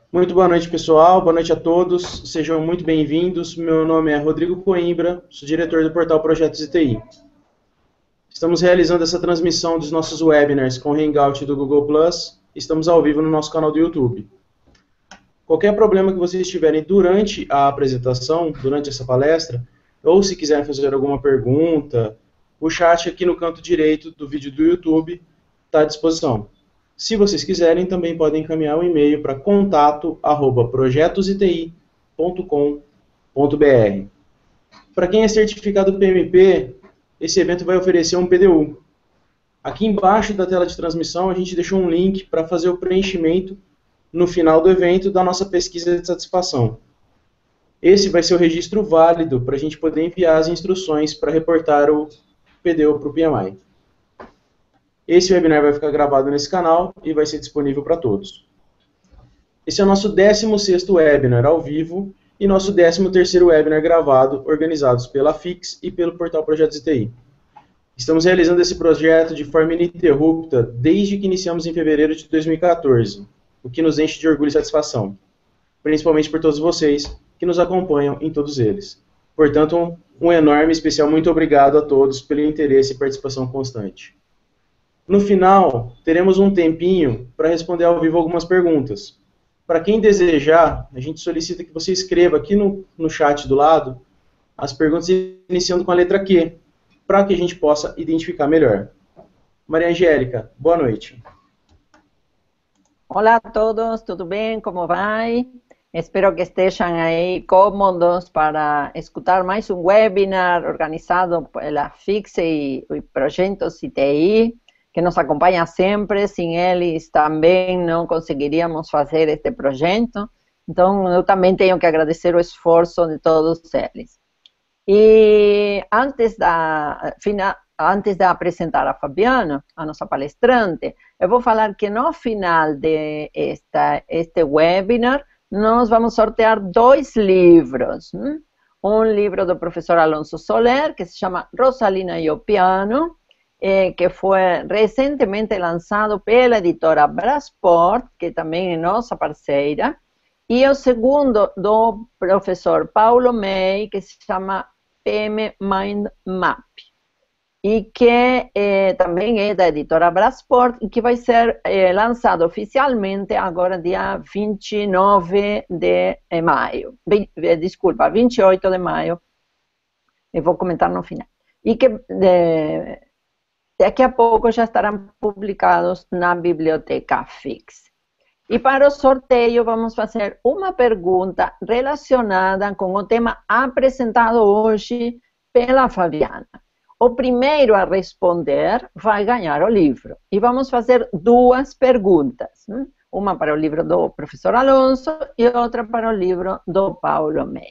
Muito boa noite, pessoal. Boa noite a todos. Sejam muito bem-vindos. Meu nome é Rodrigo Coimbra, sou diretor do portal Projetos ITI. Estamos realizando essa transmissão dos nossos webinars com o Hangout do Google Plus. Estamos ao vivo no nosso canal do YouTube. Qualquer problema que vocês tiverem durante a apresentação, durante essa palestra, ou se quiserem fazer alguma pergunta, o chat aqui no canto direito do vídeo do YouTube está à disposição. Se vocês quiserem, também podem encaminhar um e-mail para contato@projetositi.com.br. Para quem é certificado PMP, esse evento vai oferecer um PDU. Aqui embaixo da tela de transmissão, a gente deixou um link para fazer o preenchimento no final do evento da nossa pesquisa de satisfação. Esse vai ser o registro válido para a gente poder enviar as instruções para reportar o PDU para o PMI. Esse webinar vai ficar gravado nesse canal e vai ser disponível para todos. Esse é o nosso 16º webinar ao vivo e nosso 13º webinar gravado, organizados pela FIX e pelo portal Projetos ITI. Estamos realizando esse projeto de forma ininterrupta desde que iniciamos em fevereiro de 2014, o que nos enche de orgulho e satisfação, principalmente por todos vocês que nos acompanham em todos eles. Portanto, um enorme e especial muito obrigado a todos pelo interesse e participação constante. No final, teremos um tempinho para responder ao vivo algumas perguntas. Para quem desejar, a gente solicita que você escreva aqui no chat do lado as perguntas iniciando com a letra Q, para que a gente possa identificar melhor. Maria Angélica, boa noite. Olá a todos, tudo bem? Como vai? Espero que estejam aí cómodos para escutar mais um webinar organizado pela FIX e Projetos ITI, que nos acompanha sempre. Sem eles também não conseguiríamos fazer este projeto. Então, eu também tenho que agradecer o esforço de todos eles. E antes de apresentar a Fabiana, a nossa palestrante, eu vou falar que no final de este webinar, nós vamos sortear 2 livros. Um livro do professor Alonso Soler, que se chama Rosalina e o Piano, que foi recentemente lançado pela editora Brasport, que também é nossa parceira, e o segundo do professor Paulo May, que se chama PM Mind Map, e que também é da editora Brasport, e que vai ser lançado oficialmente agora dia 29 de maio, 28 de maio, eu vou comentar no final, e que daqui a pouco já estarão publicados na biblioteca FIX. E para o sorteio vamos fazer uma pergunta relacionada com o tema apresentado hoje pela Fabiana. O primeiro a responder vai ganhar o livro. E vamos fazer 2 perguntas. Uma para o livro do professor Alonso e outra para o livro do Paulo May.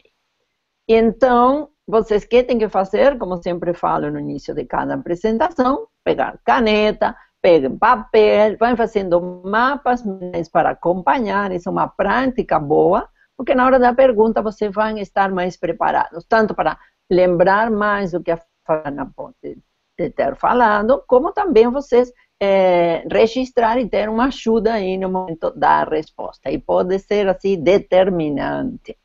Então, vocês que têm que fazer, como sempre falo no início de cada apresentação, pegar caneta, peguem papel, vão fazendo mapas para acompanhar, isso é uma prática boa, porque na hora da pergunta vocês vão estar mais preparados, tanto para lembrar mais do que a Fana pode ter falado, como também vocês registrar e ter uma ajuda aí no momento da resposta, e pode ser assim determinante.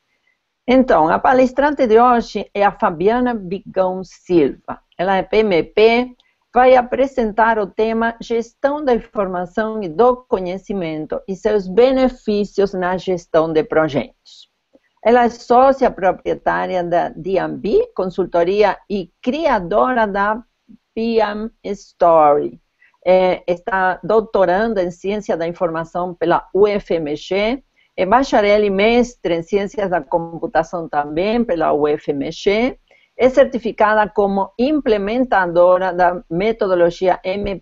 Então, a palestrante de hoje é a Fabiana Bigão Silva, ela é PMP, vai apresentar o tema Gestão da Informação e do Conhecimento e seus benefícios na gestão de projetos. Ela é sócia proprietária da D&B, consultoria e criadora da PM Story. Está doutorando em Ciência da Informação pela UFMG, é bacharel e mestre em Ciências da Computação também pela UFMG, é certificada como implementadora da metodologia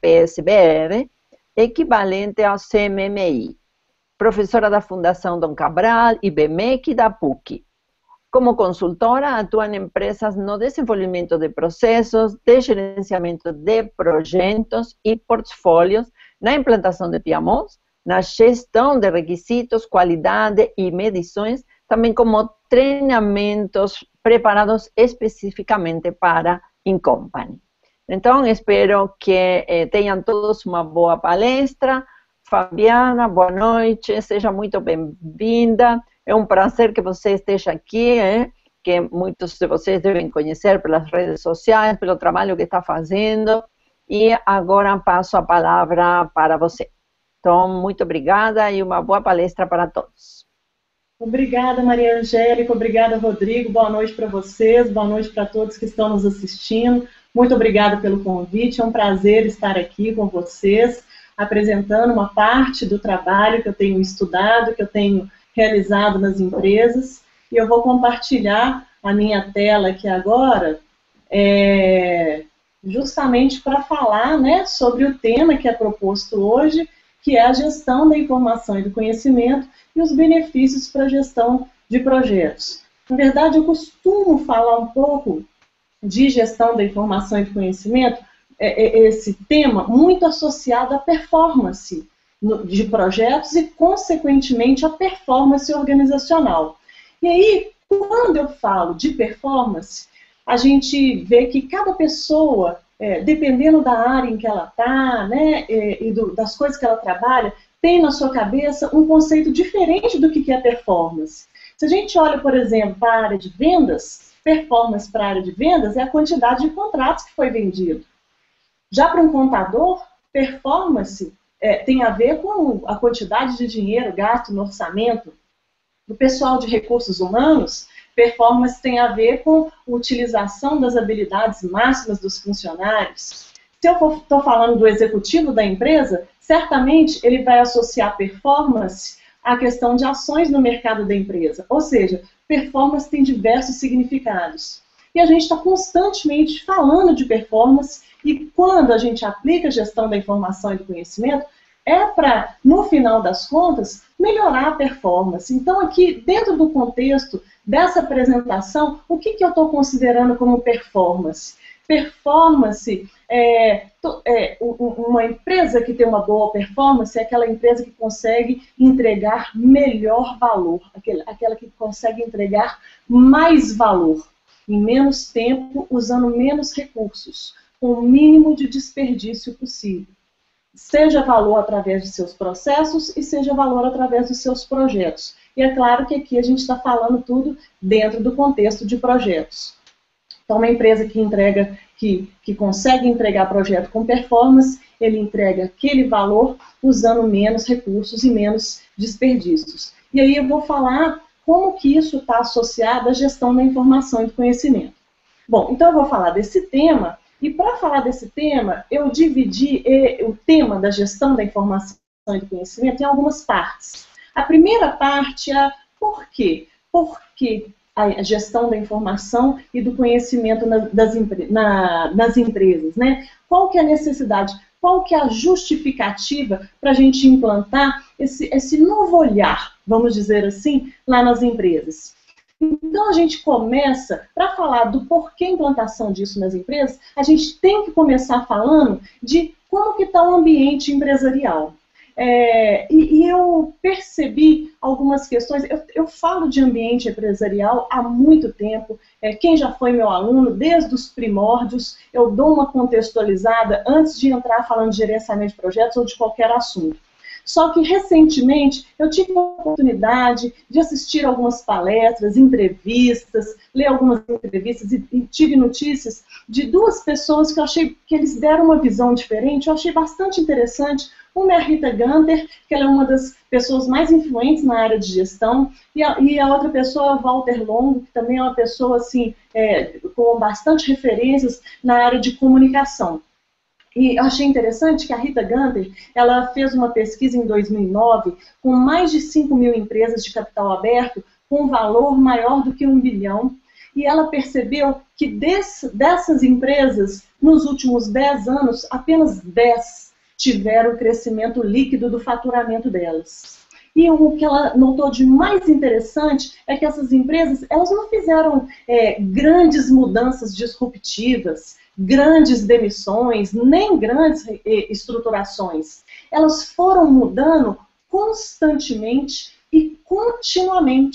MPSBR, equivalente ao CMMI, professora da Fundação Dom Cabral, IBMEC e da PUC. Como consultora, atua em empresas no desenvolvimento de processos, de gerenciamento de projetos e portfólios, na implantação de PMOs, na gestão de requisitos, qualidade e medições, também como treinamentos preparados especificamente para Incompany. Então, espero que tenham todos uma boa palestra. Fabiana, boa noite, seja muito bem-vinda. É um prazer que você esteja aqui, que muitos de vocês devem conhecer pelas redes sociais, pelo trabalho que está fazendo. E agora passo a palavra para você. Então, muito obrigada e uma boa palestra para todos. Obrigada, Maria Angélica, obrigada, Rodrigo, boa noite para vocês, boa noite para todos que estão nos assistindo. Muito obrigada pelo convite, é um prazer estar aqui com vocês, apresentando uma parte do trabalho que eu tenho estudado, que eu tenho realizado nas empresas, e eu vou compartilhar a minha tela aqui agora, justamente para falar, né, sobre o tema que é proposto hoje, que é a gestão da informação e do conhecimento e os benefícios para a gestão de projetos. Na verdade, eu costumo falar um pouco de gestão da informação e do conhecimento, esse tema muito associado à performance de projetos e, consequentemente, à performance organizacional. E aí, quando eu falo de performance, a gente vê que cada pessoa, dependendo da área em que ela está, né, e das coisas que ela trabalha, tem na sua cabeça um conceito diferente do que é performance. Se a gente olha, por exemplo, para a área de vendas, performance para a área de vendas é a quantidade de contratos que foi vendido. Já para um contador, performance tem a ver com a quantidade de dinheiro gasto no orçamento. No pessoal de recursos humanos, performance tem a ver com a utilização das habilidades máximas dos funcionários. Se eu estou falando do executivo da empresa, certamente ele vai associar performance à questão de ações no mercado da empresa. Ou seja, performance tem diversos significados. E a gente está constantemente falando de performance, e quando a gente aplica a gestão da informação e do conhecimento, é para, no final das contas, melhorar a performance. Então, aqui, dentro do contexto dessa apresentação, o que eu estou considerando como performance? Performance uma empresa que tem uma boa performance é aquela empresa que consegue entregar melhor valor, aquela que consegue entregar mais valor, em menos tempo, usando menos recursos, com o mínimo de desperdício possível. Seja valor através de seus processos e seja valor através dos seus projetos. E é claro que aqui a gente está falando tudo dentro do contexto de projetos. Então, uma empresa que entrega, que consegue entregar projeto com performance, ele entrega aquele valor usando menos recursos e menos desperdícios. E aí eu vou falar como que isso está associado à gestão da informação e do conhecimento. Bom, então eu vou falar desse tema, e para falar desse tema, eu dividi o tema da gestão da informação e do conhecimento em algumas partes. A primeira parte é por quê? Por que a gestão da informação e do conhecimento nas empresas, né? Qual que é a necessidade, qual que é a justificativa para a gente implantar esse novo olhar, vamos dizer assim, lá nas empresas? Então a gente começa, para falar do porquê implantação disso nas empresas, a gente tem que começar falando de como que está o ambiente empresarial. E eu percebi algumas questões, eu falo de ambiente empresarial há muito tempo, quem já foi meu aluno, desde os primórdios, eu dou uma contextualizada antes de entrar falando de gerenciamento de projetos ou de qualquer assunto. Só que, recentemente, eu tive a oportunidade de assistir algumas palestras, entrevistas, ler algumas entrevistas e tive notícias de duas pessoas que eu achei que eles deram uma visão diferente, eu achei bastante interessante. Uma é a Rita Gunter, que ela é uma das pessoas mais influentes na área de gestão, e a outra pessoa é o Walter Longo, que também é uma pessoa assim, com bastante referências na área de comunicação. E eu achei interessante que a Rita Gunter, ela fez uma pesquisa em 2009 com mais de 5 mil empresas de capital aberto com um valor maior do que 1 bilhão. E ela percebeu que dessas empresas, nos últimos 10 anos, apenas 10 tiveram crescimento líquido do faturamento delas. E o que ela notou de mais interessante é que essas empresas, elas não fizeram grandes mudanças disruptivas, grandes demissões, nem grandes estruturações. Elas foram mudando constantemente e continuamente.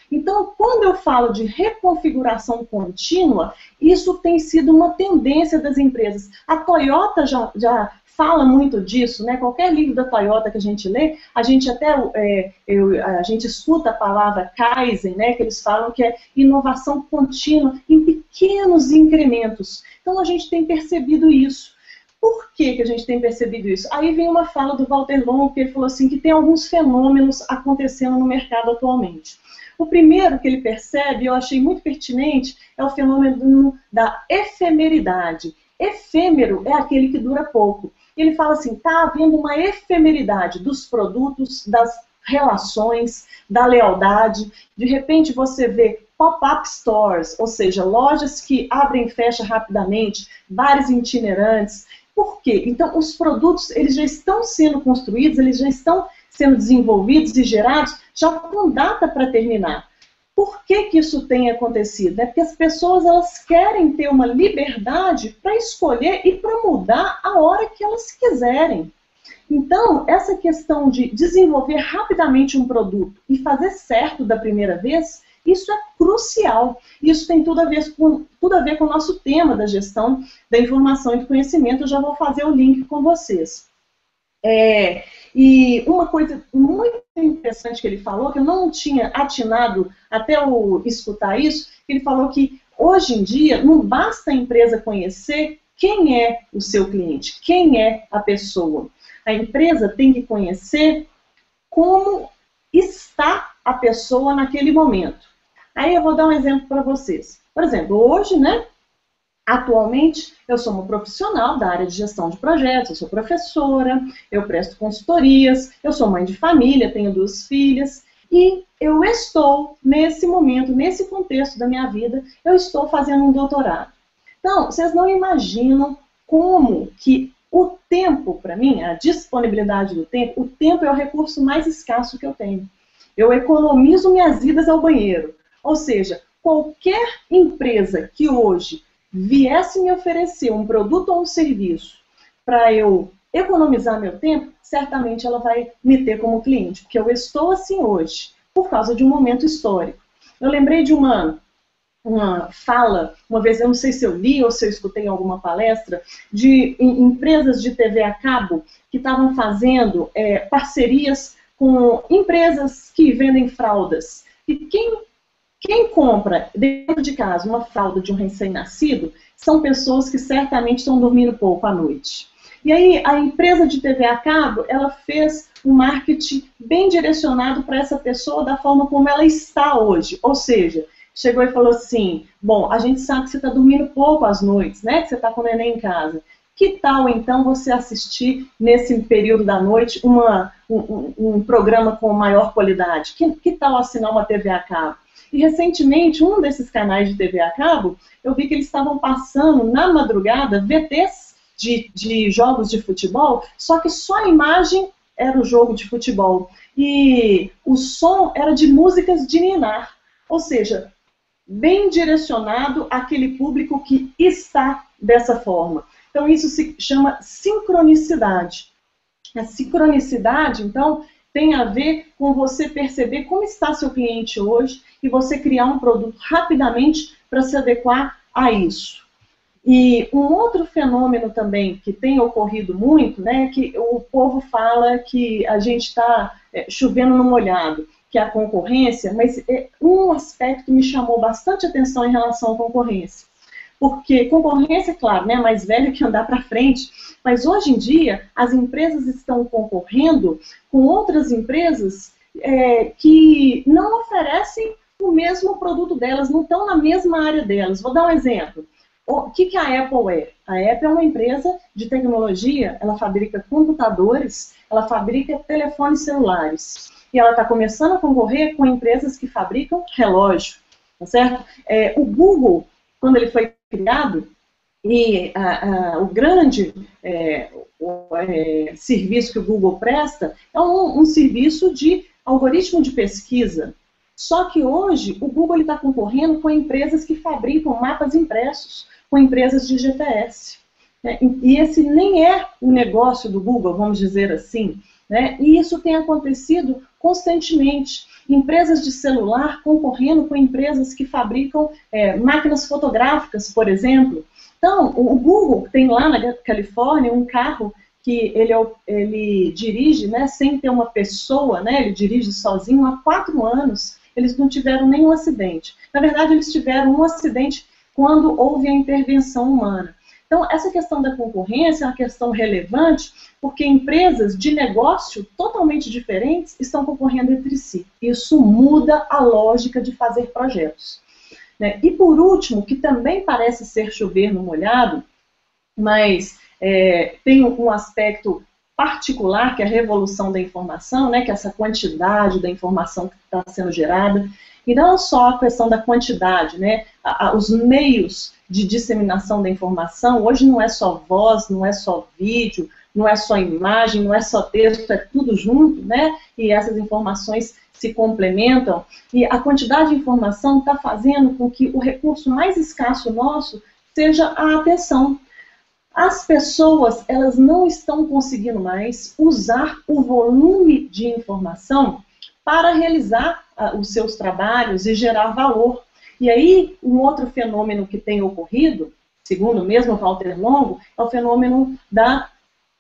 Então, quando eu falo de reconfiguração contínua, isso tem sido uma tendência das empresas. A Toyota já fala muito disso, né? Qualquer livro da Toyota que a gente lê, a gente até a gente escuta a palavra Kaizen, né? Que eles falam que é inovação contínua em pequenos incrementos. Então, a gente tem percebido isso. Por que a gente tem percebido isso? Aí vem uma fala do Walter Longo, que ele falou assim, que tem alguns fenômenos acontecendo no mercado atualmente. O primeiro que ele percebe, eu achei muito pertinente, é o fenômeno da efemeridade. Efêmero é aquele que dura pouco. Ele fala assim, está havendo uma efemeridade dos produtos, das relações, da lealdade. De repente você vê pop-up stores, ou seja, lojas que abrem e fecham rapidamente, bares itinerantes. Por quê? Então, os produtos, eles já estão sendo construídos, eles já estão sendo desenvolvidos e gerados, já com data para terminar. Por que isso tem acontecido? É porque as pessoas, elas querem ter uma liberdade para escolher e para mudar a hora que elas quiserem. Então, essa questão de desenvolver rapidamente um produto e fazer certo da primeira vez, isso é crucial. Isso tem tudo a ver com o nosso tema da gestão da informação e do conhecimento. Eu já vou fazer o link com vocês. E uma coisa muito interessante que ele falou, que eu não tinha atinado até eu escutar isso, ele falou que hoje em dia não basta a empresa conhecer quem é o seu cliente, quem é a pessoa. A empresa tem que conhecer como está a pessoa naquele momento. Aí eu vou dar um exemplo para vocês. Por exemplo, hoje, né, atualmente, eu sou uma profissional da área de gestão de projetos, eu sou professora, eu presto consultorias, eu sou mãe de família, tenho 2 filhas, e eu estou, nesse momento, nesse contexto da minha vida, eu estou fazendo um doutorado. Então, vocês não imaginam como que o tempo, para mim, a disponibilidade do tempo, o tempo é o recurso mais escasso que eu tenho. Eu economizo minhas idas ao banheiro. Ou seja, qualquer empresa que hoje viesse me oferecer um produto ou um serviço para eu economizar meu tempo, certamente ela vai me ter como cliente, porque eu estou assim hoje, por causa de um momento histórico. Eu lembrei de uma fala, uma vez, eu não sei se eu li ou se eu escutei em alguma palestra, de empresas de TV a cabo que estavam fazendo parcerias com empresas que vendem fraldas. E quem compra dentro de casa uma fralda de um recém-nascido são pessoas que certamente estão dormindo pouco à noite. E aí a empresa de TV a cabo, ela fez um marketing bem direcionado para essa pessoa da forma como ela está hoje. Ou seja, chegou e falou assim, bom, a gente sabe que você está dormindo pouco às noites, né? Que você está com o neném em casa. Que tal, então, você assistir, nesse período da noite, um programa com maior qualidade? Que tal assinar uma TV a cabo? E, recentemente, um desses canais de TV a cabo, eu vi que eles estavam passando, na madrugada, VTs de jogos de futebol, só que só a imagem era o jogo de futebol. E o som era de músicas de ninar. Ou seja, bem direcionado àquele público que está dessa forma. Então, isso se chama sincronicidade. A sincronicidade, então, tem a ver com você perceber como está seu cliente hoje e você criar um produto rapidamente para se adequar a isso. E um outro fenômeno também que tem ocorrido muito, né, que o povo fala que a gente está chovendo no molhado, que é a concorrência, mas um aspecto me chamou bastante atenção em relação à concorrência. Porque concorrência, claro, né, mais velha que andar para frente, mas hoje em dia as empresas estão concorrendo com outras empresas que não oferecem o mesmo produto delas, não estão na mesma área delas. Vou dar um exemplo. O que a Apple é? A Apple é uma empresa de tecnologia, ela fabrica computadores, ela fabrica telefones celulares. E ela está começando a concorrer com empresas que fabricam relógio, tá certo? O Google, quando ele foi criado, e o grande serviço que o Google presta é um serviço de algoritmo de pesquisa. Só que hoje o Google está concorrendo com empresas que fabricam mapas impressos, com empresas de GPS. E esse nem é o negócio do Google, vamos dizer assim. né? E isso tem acontecido constantemente. Empresas de celular concorrendo com empresas que fabricam máquinas fotográficas, por exemplo. Então, o Google tem lá na Califórnia um carro que ele dirige, né, sem ter uma pessoa, né, ele dirige sozinho há 4 anos, eles não tiveram nenhum acidente. Na verdade, eles tiveram um acidente quando houve a intervenção humana. Então, essa questão da concorrência é uma questão relevante, porque empresas de negócio totalmente diferentes estão concorrendo entre si. Isso muda a lógica de fazer projetos, né? E por último, que também parece ser chover no molhado, mas tem um aspecto particular, que é a revolução da informação, né, que é essa quantidade da informação que está sendo gerada, e não só a questão da quantidade, né, os meios de disseminação da informação, hoje não é só voz, não é só vídeo, não é só imagem, não é só texto, é tudo junto, né, e essas informações se complementam, e a quantidade de informação está fazendo com que o recurso mais escasso nosso seja a atenção. As pessoas, elas não estão conseguindo mais usar o volume de informação para realizar os seus trabalhos e gerar valor. E aí, um outro fenômeno que tem ocorrido, segundo mesmo Walter Longo, é o fenômeno da...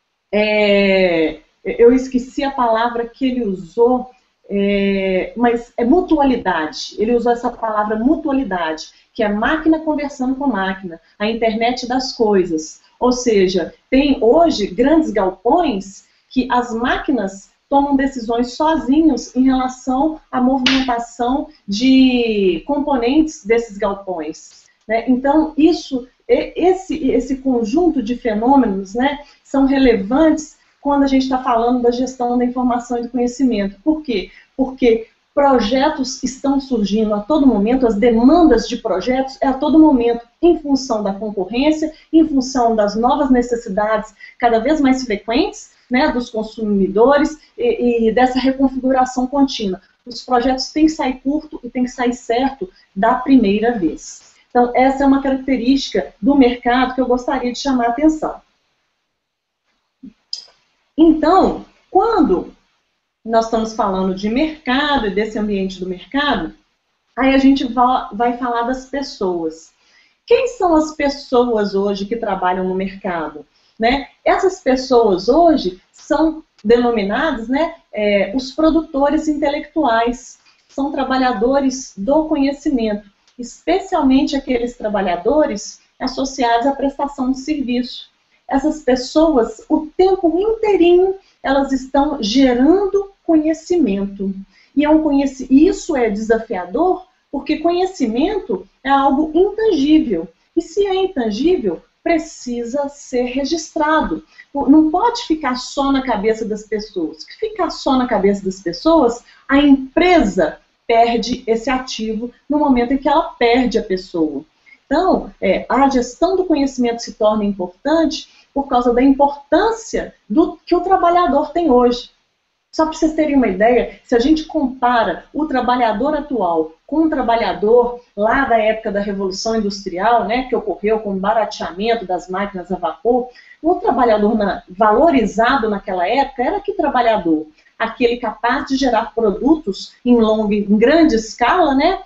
eu esqueci a palavra que ele usou, mas é mutualidade. Ele usou essa palavra mutualidade, que é máquina conversando com máquina, a internet das coisas. Ou seja, tem hoje grandes galpões que as máquinas tomam decisões sozinhos em relação à movimentação de componentes desses galpões, né? Então, esse conjunto de fenômenos, né, são relevantes quando a gente está falando da gestão da informação e do conhecimento. Por quê? Porque projetos estão surgindo a todo momento, as demandas de projetos a todo momento, em função da concorrência, em função das novas necessidades cada vez mais frequentes, né, dos consumidores e dessa reconfiguração contínua. Os projetos têm que sair curto e têm que sair certo da primeira vez. Então, essa é uma característica do mercado que eu gostaria de chamar a atenção. Então, quando nós estamos falando de mercado e desse ambiente do mercado, aí a gente vai falar das pessoas. Quem são as pessoas hoje que trabalham no mercado, né? Essas pessoas hoje são denominadas, né, os produtores intelectuais, são trabalhadores do conhecimento, especialmente aqueles trabalhadores associados à prestação de serviço. Essas pessoas, o tempo inteirinho, elas estão gerando conhecimento. E isso é desafiador, porque conhecimento é algo intangível. E se é intangível, precisa ser registrado. Não pode ficar só na cabeça das pessoas. Se ficar só na cabeça das pessoas, a empresa perde esse ativo no momento em que ela perde a pessoa. Então, a gestão do conhecimento se torna importante por causa da importância que o trabalhador tem hoje. Só para vocês terem uma ideia, se a gente compara o trabalhador atual com o trabalhador lá da época da Revolução Industrial, né, que ocorreu com o barateamento das máquinas a vapor, o trabalhador valorizado naquela época era que trabalhador? Aquele capaz de gerar produtos em grande escala, né,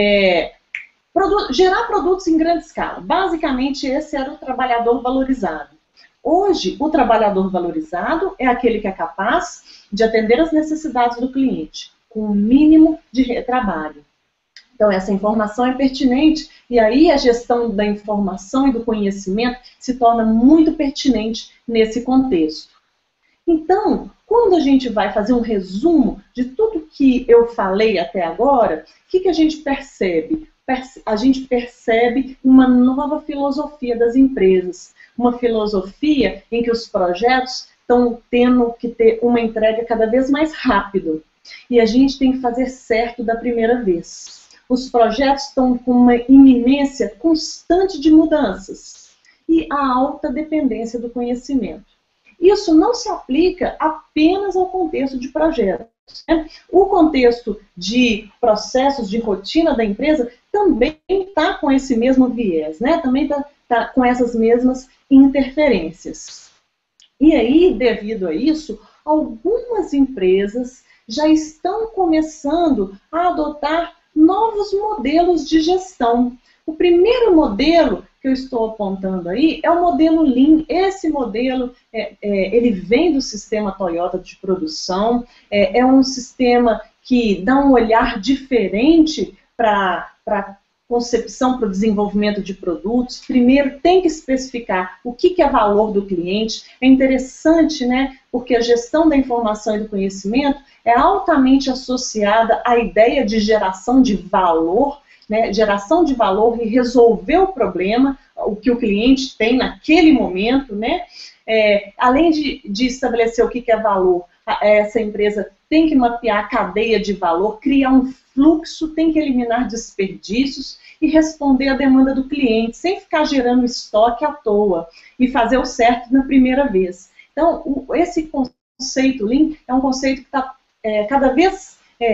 gerar produtos em grande escala. Basicamente, esse era o trabalhador valorizado. Hoje, o trabalhador valorizado é aquele que é capaz de atender às necessidades do cliente, com o mínimo de retrabalho. Então, essa informação é pertinente, e aí a gestão da informação e do conhecimento se torna muito pertinente nesse contexto. Então, quando a gente vai fazer um resumo de tudo que eu falei até agora, o que a gente percebe? A gente percebe uma nova filosofia das empresas, uma filosofia em que os projetos estão tendo que ter uma entrega cada vez mais rápido. E a gente tem que fazer certo da primeira vez. Os projetos estão com uma iminência constante de mudanças e a alta dependência do conhecimento. Isso não se aplica apenas ao contexto de projetos, né? O contexto de processos de rotina da empresa também está com esse mesmo viés, né? Também está com essas mesmas interferências. E aí, devido a isso, algumas empresas já estão começando a adotar novos modelos de gestão. O primeiro modelo que eu estou apontando aí é o modelo Lean. Esse modelo, ele vem do sistema Toyota de produção, é um sistema que dá um olhar diferente para a concepção, para o desenvolvimento de produtos. Primeiro tem que especificar o que é valor do cliente. É interessante, né, porque a gestão da informação e do conhecimento é altamente associada à ideia de geração de valor, né, geração de valor e resolver o problema, o que o cliente tem naquele momento, né? Além de estabelecer o que é valor, essa empresa tem que mapear a cadeia de valor, criar um fluxo, tem que eliminar desperdícios e responder à demanda do cliente, sem ficar gerando estoque à toa e fazer o certo na primeira vez. Então, esse conceito Lean é um conceito que está cada vez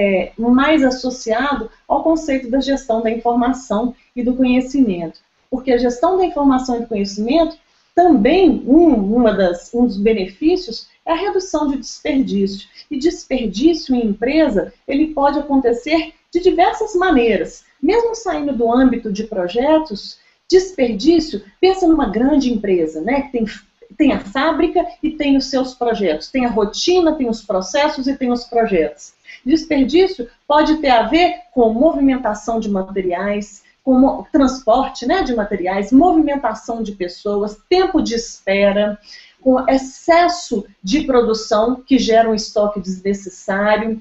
mais associado ao conceito da gestão da informação e do conhecimento. Porque a gestão da informação e do conhecimento também, um dos benefícios é a redução de desperdício. E desperdício em empresa, ele pode acontecer de diversas maneiras. Mesmo saindo do âmbito de projetos, desperdício, pensa numa grande empresa, né, que tem a fábrica e tem os seus projetos, tem a rotina, tem os processos e tem os projetos. Desperdício pode ter a ver com movimentação de materiais, com transporte, né, de materiais, movimentação de pessoas, tempo de espera, com excesso de produção que gera um estoque desnecessário.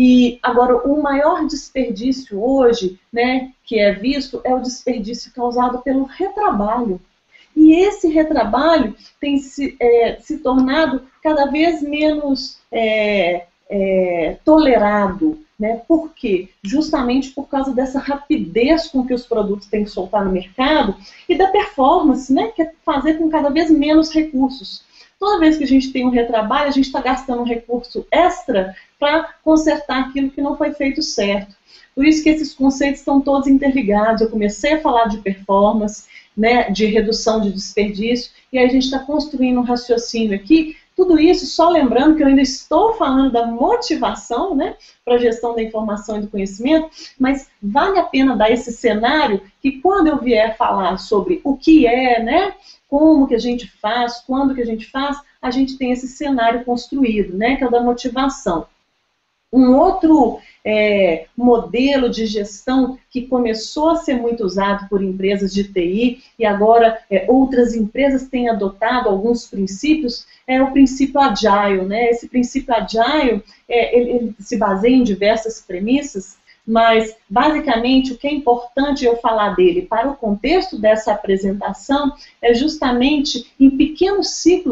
E agora o maior desperdício hoje, né, que é visto, é o desperdício causado pelo retrabalho. E esse retrabalho tem se tornado cada vez menos tolerado, né? Por quê? Justamente por causa dessa rapidez com que os produtos têm que soltar no mercado e da performance, né? Que é fazer com cada vez menos recursos. Toda vez que a gente tem um retrabalho, a gente está gastando um recurso extra para consertar aquilo que não foi feito certo. Por isso que esses conceitos estão todos interligados. Eu comecei a falar de performance, né, de redução de desperdício, e aí a gente está construindo um raciocínio aqui. Tudo isso só lembrando que eu ainda estou falando da motivação, né, para a gestão da informação e do conhecimento, mas vale a pena dar esse cenário que quando eu vier falar sobre o que é, né, como que a gente faz, quando que a gente tem esse cenário construído, né, que é o da motivação. Um outro modelo de gestão que começou a ser muito usado por empresas de TI e agora outras empresas têm adotado alguns princípios, é o princípio Agile, né? Esse princípio Agile, ele se baseia em diversas premissas, mas basicamente o que é importante eu falar dele para o contexto dessa apresentação é justamente em pequenos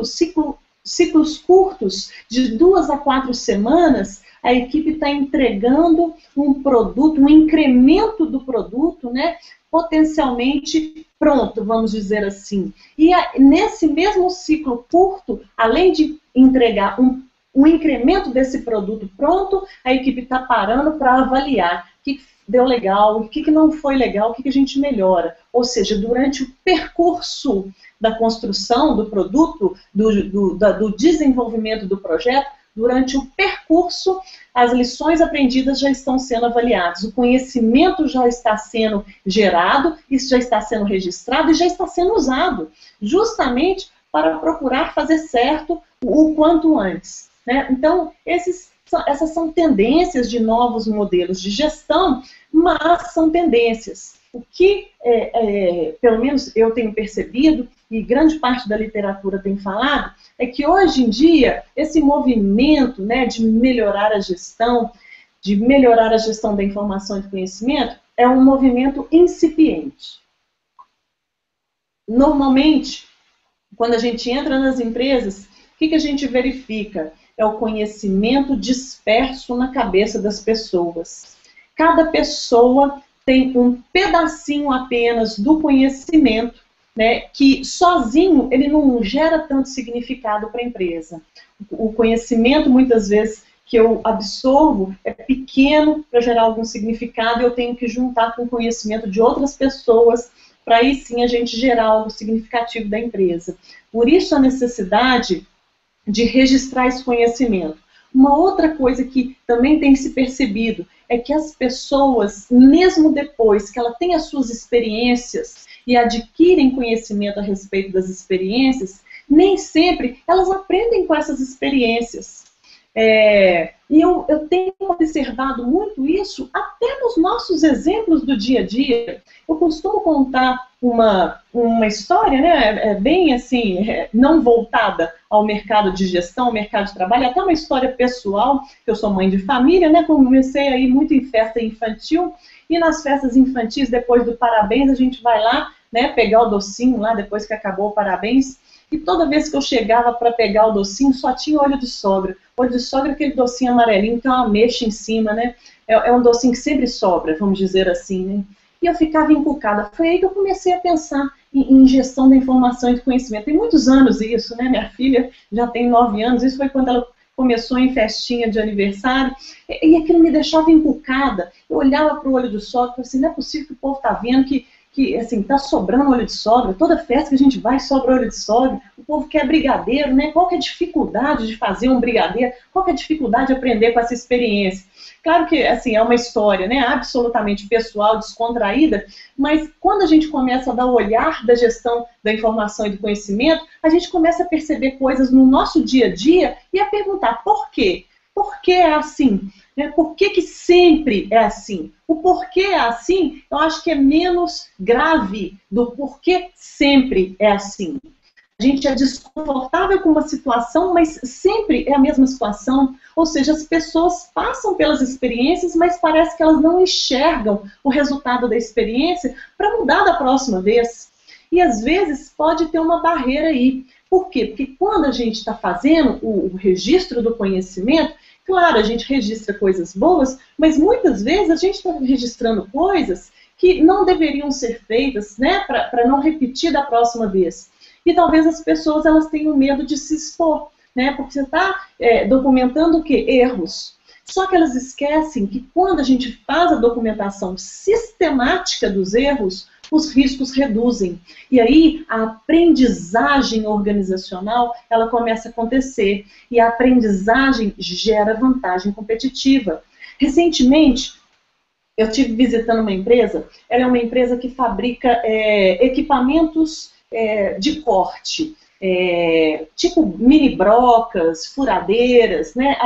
ciclos curtos, de 2 a 4 semanas, a equipe está entregando um produto, um incremento do produto, né, potencialmente pronto, vamos dizer assim. E nesse mesmo ciclo curto, além de entregar um incremento desse produto pronto, a equipe está parando para avaliar o que deu legal, o que não foi legal, o que a gente melhora. Ou seja, durante o percurso da construção do produto, do desenvolvimento do projeto, durante o percurso, as lições aprendidas já estão sendo avaliadas, o conhecimento já está sendo gerado, isso já está sendo registrado e já está sendo usado, justamente para procurar fazer certo o quanto antes, né? Então, essas são tendências de novos modelos de gestão, mas são tendências. O que, pelo menos eu tenho percebido, e grande parte da literatura tem falado, é que hoje em dia, esse movimento, né, de melhorar a gestão da informação e do conhecimento, é um movimento incipiente. Normalmente, quando a gente entra nas empresas, o que a gente verifica? É o conhecimento disperso na cabeça das pessoas. Cada pessoa tem um pedacinho apenas do conhecimento, né, que sozinho ele não gera tanto significado para a empresa. O conhecimento, muitas vezes, que eu absorvo é pequeno para gerar algum significado e eu tenho que juntar com o conhecimento de outras pessoas para aí sim a gente gerar algo significativo da empresa. Por isso a necessidade de registrar esse conhecimento. Uma outra coisa que também tem se percebido é que as pessoas, mesmo depois que ela tem as suas experiências e adquirem conhecimento a respeito das experiências, nem sempre elas aprendem com essas experiências. E eu tenho observado muito isso até nos nossos exemplos do dia a dia. Eu costumo contar uma história, né, bem assim, não voltada ao mercado de gestão, ao mercado de trabalho, até uma história pessoal, que eu sou mãe de família, né, comecei a ir muito em festa infantil, e nas festas infantis, depois do parabéns, a gente vai lá, né, pegar o docinho lá, depois que acabou o parabéns, e toda vez que eu chegava para pegar o docinho, só tinha olho de sogra. Olho de sogra é aquele docinho amarelinho, que é uma ameixa em cima, né? É um docinho que sempre sobra, vamos dizer assim, né? E eu ficava encucada. Foi aí que eu comecei a pensar em gestão da informação e do conhecimento. Tem muitos anos isso, né? Minha filha já tem 9 anos, isso foi quando ela começou em festinha de aniversário, e aquilo me deixava encucada. Eu olhava para o olho de sogra e falava assim, não é possível que o povo está vendo que assim, tá sobrando olho de sogra, toda festa que a gente vai sobra olho de sogra, o povo quer brigadeiro, né? Qual que é a dificuldade de fazer um brigadeiro? Qual que é a dificuldade de aprender com essa experiência? Claro que, assim, é uma história, né, absolutamente pessoal, descontraída, mas quando a gente começa a dar o olhar da gestão da informação e do conhecimento, a gente começa a perceber coisas no nosso dia a dia e a perguntar por quê? Por que é assim? Por que sempre é assim? O porquê é assim, eu acho que é menos grave do porquê sempre é assim. A gente é desconfortável com uma situação, mas sempre é a mesma situação. Ou seja, as pessoas passam pelas experiências, mas parece que elas não enxergam o resultado da experiência para mudar da próxima vez. E às vezes pode ter uma barreira aí. Por quê? Porque quando a gente está fazendo o registro do conhecimento, claro, a gente registra coisas boas, mas muitas vezes a gente está registrando coisas que não deveriam ser feitas, né, para não repetir da próxima vez. E talvez as pessoas elas tenham medo de se expor, né, porque você está documentando o quê? Erros. Só que elas esquecem que quando a gente faz a documentação sistemática dos erros, os riscos reduzem. E aí a aprendizagem organizacional ela começa a acontecer. E a aprendizagem gera vantagem competitiva. Recentemente, eu estive visitando uma empresa, ela é uma empresa que fabrica equipamentos de corte. Tipo mini brocas, furadeiras, né?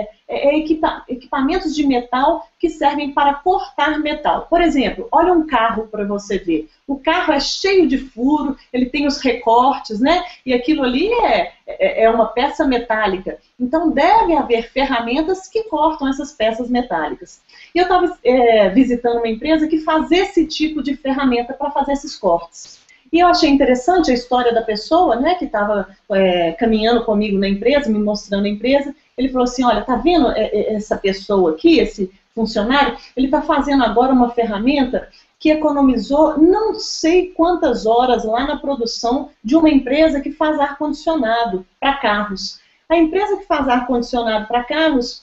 Equipamentos de metal que servem para cortar metal. Por exemplo, olha um carro para você ver. O carro é cheio de furo, ele tem os recortes, né? E aquilo ali é uma peça metálica. Então deve haver ferramentas que cortam essas peças metálicas. E eu estava visitando uma empresa que faz esse tipo de ferramenta para fazer esses cortes. E eu achei interessante a história da pessoa, né, que estava caminhando comigo na empresa, me mostrando a empresa. Ele falou assim, olha, tá vendo essa pessoa aqui, esse funcionário? Ele está fazendo agora uma ferramenta que economizou não sei quantas horas lá na produção de uma empresa que faz ar-condicionado para carros. A empresa que faz ar-condicionado para carros,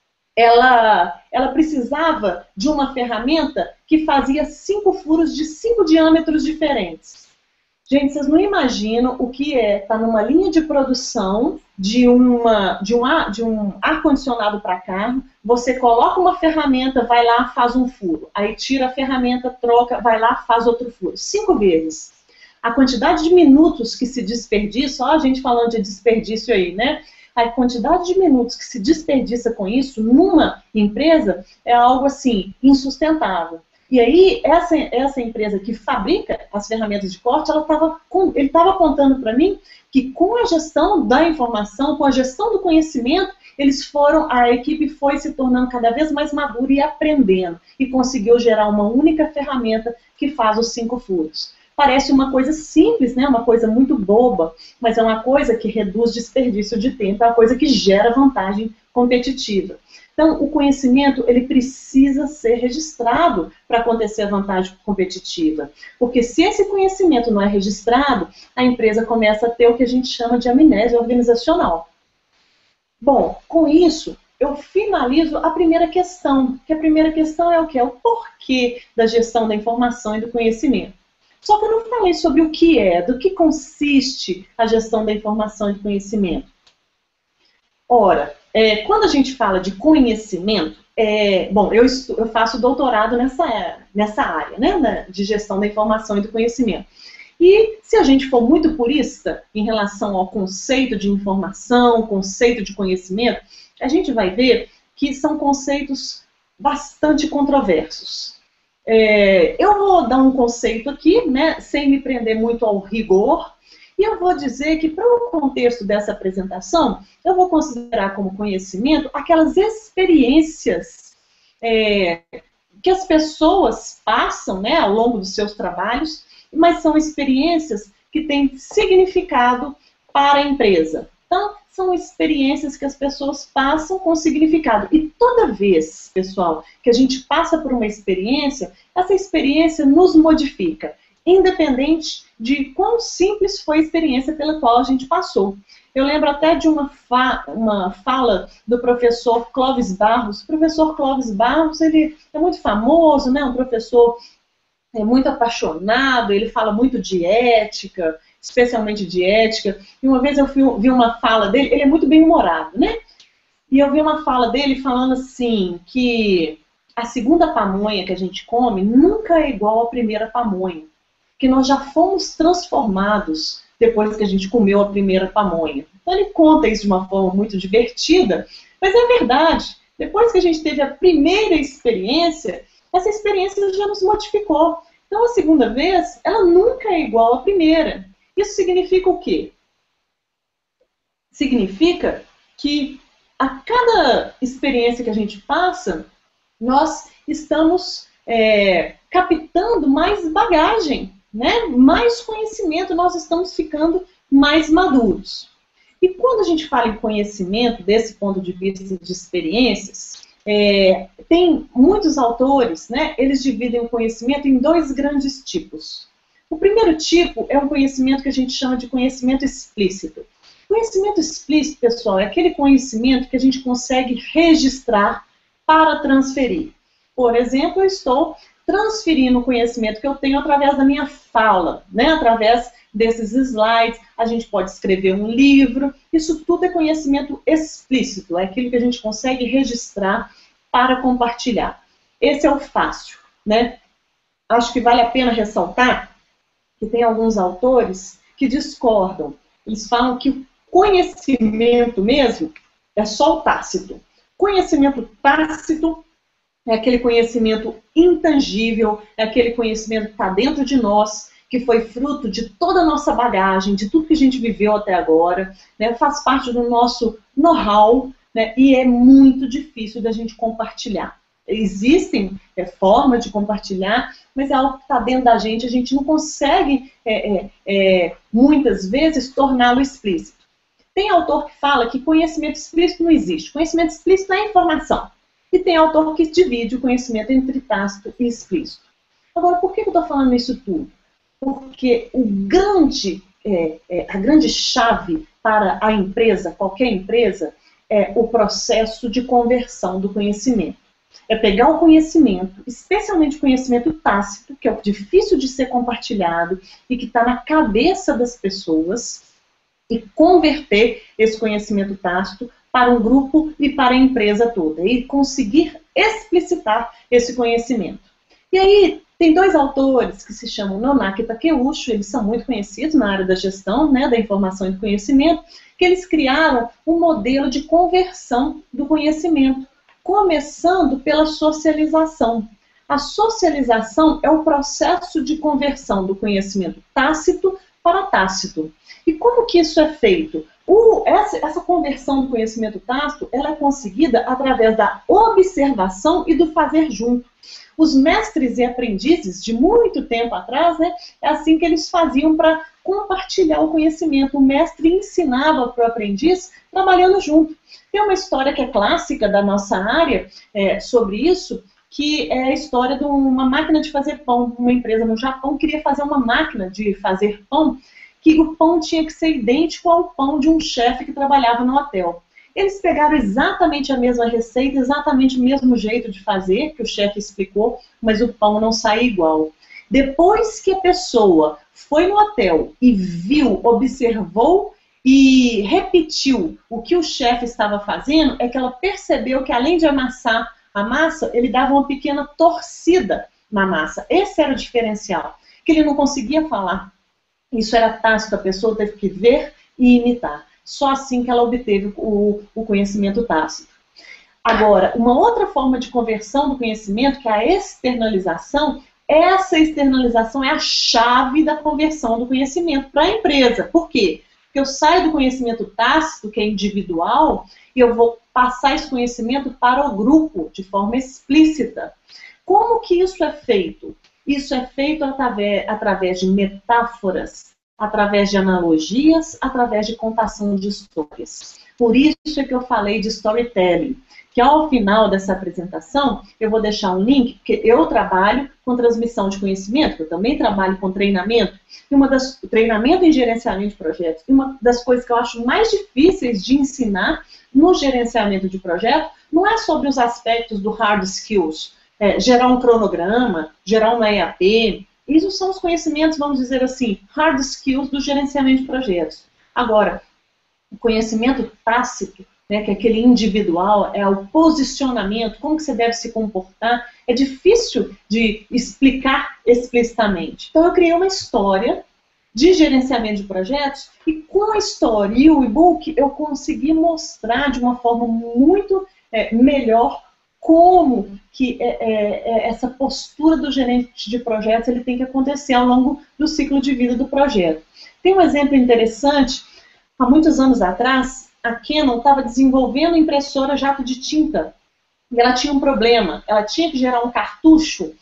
ela precisava de uma ferramenta que fazia 5 furos de 5 diâmetros diferentes. Gente, vocês não imaginam o que é estar numa linha de produção de um ar-condicionado para carro, você coloca uma ferramenta, vai lá, faz um furo, aí tira a ferramenta, troca, vai lá, faz outro furo, 5 vezes. A quantidade de minutos que se desperdiça, ó, a gente falando de desperdício aí, né? A quantidade de minutos que se desperdiça com isso numa empresa é algo assim, insustentável. E aí, essa empresa que fabrica as ferramentas de corte, ele estava contando para mim que com a gestão da informação, com a gestão do conhecimento, a equipe foi se tornando cada vez mais madura e aprendendo, e conseguiu gerar uma única ferramenta que faz os 5 furos. Parece uma coisa simples, né? Uma coisa muito boba, mas é uma coisa que reduz desperdício de tempo, é uma coisa que gera vantagem competitiva. Então, o conhecimento, ele precisa ser registrado para acontecer a vantagem competitiva. Porque se esse conhecimento não é registrado, a empresa começa a ter o que a gente chama de amnésia organizacional. Bom, com isso, eu finalizo a primeira questão, que a primeira questão é o quê? É o porquê da gestão da informação e do conhecimento. Só que eu não falei sobre o que é, do que consiste a gestão da informação e do conhecimento. Ora, quando a gente fala de conhecimento, bom, eu faço doutorado nessa área, né, de gestão da informação e do conhecimento. E se a gente for muito purista em relação ao conceito de informação, conceito de conhecimento, a gente vai ver que são conceitos bastante controversos. Eu vou dar um conceito aqui, né, sem me prender muito ao rigor, e eu vou dizer que, para o contexto dessa apresentação, eu vou considerar como conhecimento aquelas experiências que as pessoas passam, né, ao longo dos seus trabalhos, mas são experiências que têm significado para a empresa. Então, são experiências que as pessoas passam com significado. E toda vez, pessoal, que a gente passa por uma experiência, essa experiência nos modifica, independente de quão simples foi a experiência pela qual a gente passou. Eu lembro até de uma fala do professor Clóvis Barros. O professor Clóvis Barros, ele é muito famoso, né? Um professor muito apaixonado, ele fala muito de ética, especialmente de ética. E uma vez eu vi uma fala dele, ele é muito bem-humorado, né? E eu vi uma fala dele falando assim, que a segunda pamonha que a gente come nunca é igual à primeira pamonha. Que nós já fomos transformados depois que a gente comeu a primeira pamonha. Então ele conta isso de uma forma muito divertida, mas é verdade. Depois que a gente teve a primeira experiência, essa experiência já nos modificou. Então a segunda vez, ela nunca é igual à primeira. Isso significa o quê? Significa que a cada experiência que a gente passa, nós estamos captando mais bagagem, né? Mais conhecimento, nós estamos ficando mais maduros. E quando a gente fala em conhecimento, desse ponto de vista de experiências, tem muitos autores, né? Eles dividem o conhecimento em dois grandes tipos. O primeiro tipo é um conhecimento que a gente chama de conhecimento explícito. Conhecimento explícito, pessoal, é aquele conhecimento que a gente consegue registrar para transferir. Por exemplo, eu estou transferindo o conhecimento que eu tenho através da minha fala, né? Através desses slides, a gente pode escrever um livro, isso tudo é conhecimento explícito, é aquilo que a gente consegue registrar para compartilhar. Esse é o fácil, né? Acho que vale a pena ressaltar que tem alguns autores que discordam. Eles falam que o conhecimento mesmo é só o tácito. Conhecimento tácito é aquele conhecimento intangível, é aquele conhecimento que está dentro de nós, que foi fruto de toda a nossa bagagem, de tudo que a gente viveu até agora, né, faz parte do nosso know-how, né, e é muito difícil da gente compartilhar. Existem formas de compartilhar, mas é algo que está dentro da gente, a gente não consegue, muitas vezes, torná-lo explícito. Tem autor que fala que conhecimento explícito não existe. Conhecimento explícito é informação. E tem autor que divide o conhecimento entre tácito e explícito. Agora, por que eu estou falando isso tudo? Porque a grande chave para a empresa, qualquer empresa, é o processo de conversão do conhecimento. É pegar o conhecimento, especialmente o conhecimento tácito, que é o difícil de ser compartilhado e que está na cabeça das pessoas, e converter esse conhecimento tácito para um grupo e para a empresa toda, e conseguir explicitar esse conhecimento. E aí, tem dois autores que se chamam Nonaki e Takeuchi, eles são muito conhecidos na área da gestão, né, da informação e do conhecimento, que eles criaram um modelo de conversão do conhecimento, começando pela socialização. A socialização é o processo de conversão do conhecimento tácito para tácito. E como que isso é feito? Essa conversão do conhecimento tácito, ela é conseguida através da observação e do fazer junto. Os mestres e aprendizes, de muito tempo atrás, né, é assim que eles faziam para compartilhar o conhecimento. O mestre ensinava para o aprendiz trabalhando junto. Tem uma história que é clássica da nossa área sobre isso, que é a história de uma máquina de fazer pão. Uma empresa no Japão queria fazer uma máquina de fazer pão, que o pão tinha que ser idêntico ao pão de um chefe que trabalhava no hotel. Eles pegaram exatamente a mesma receita, exatamente o mesmo jeito de fazer, que o chefe explicou, mas o pão não sai igual. Depois que a pessoa foi no hotel e viu, observou e repetiu o que o chefe estava fazendo, é que ela percebeu que além de amassar a massa, ele dava uma pequena torcida na massa. Esse era o diferencial, que ele não conseguia falar. Isso era tácito, a pessoa teve que ver e imitar. Só assim que ela obteve o conhecimento tácito. Agora, uma outra forma de conversão do conhecimento, que é a externalização, essa externalização é a chave da conversão do conhecimento para a empresa. Por quê? Porque eu saio do conhecimento tácito, que é individual, e eu vou passar esse conhecimento para o grupo, de forma explícita. Como que isso é feito? Isso é feito através de metáforas, através de analogias, através de contação de histórias. Por isso é que eu falei de storytelling, que ao final dessa apresentação, eu vou deixar um link, porque eu trabalho com transmissão de conhecimento, eu também trabalho com treinamento, e treinamento em gerenciamento de projetos, e uma das coisas que eu acho mais difíceis de ensinar no gerenciamento de projeto, não é sobre os aspectos do hard skills, gerar um cronograma, gerar uma EAP, isso são os conhecimentos, vamos dizer assim, hard skills do gerenciamento de projetos. Agora, o conhecimento tácito, né, que é aquele individual, é o posicionamento, como que você deve se comportar, é difícil de explicar explicitamente. Então eu criei uma história de gerenciamento de projetos e com a história e o e-book eu consegui mostrar de uma forma muito melhor como que essa postura do gerente de projetos ele tem que acontecer ao longo do ciclo de vida do projeto. Tem um exemplo interessante, há muitos anos atrás, a Canon estava desenvolvendo impressora jato de tinta e ela tinha um problema, ela tinha que gerar um cartucho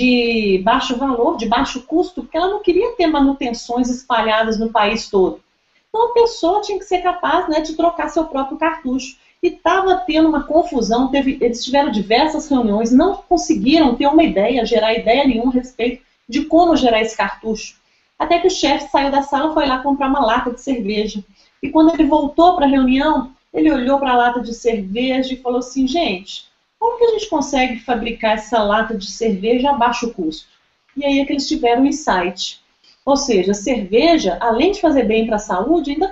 de baixo valor, de baixo custo, porque ela não queria ter manutenções espalhadas no país todo. Então a pessoa tinha que ser capaz, né, de trocar seu próprio cartucho. E estava tendo uma confusão, eles tiveram diversas reuniões, não conseguiram ter uma ideia, gerar ideia nenhuma a respeito de como gerar esse cartucho. Até que o chefe saiu da sala e foi lá comprar uma lata de cerveja. E quando ele voltou para a reunião, ele olhou para a lata de cerveja e falou assim, gente, como que a gente consegue fabricar essa lata de cerveja a baixo custo? E aí é que eles tiveram um insight. Ou seja, a cerveja, além de fazer bem para a saúde, ainda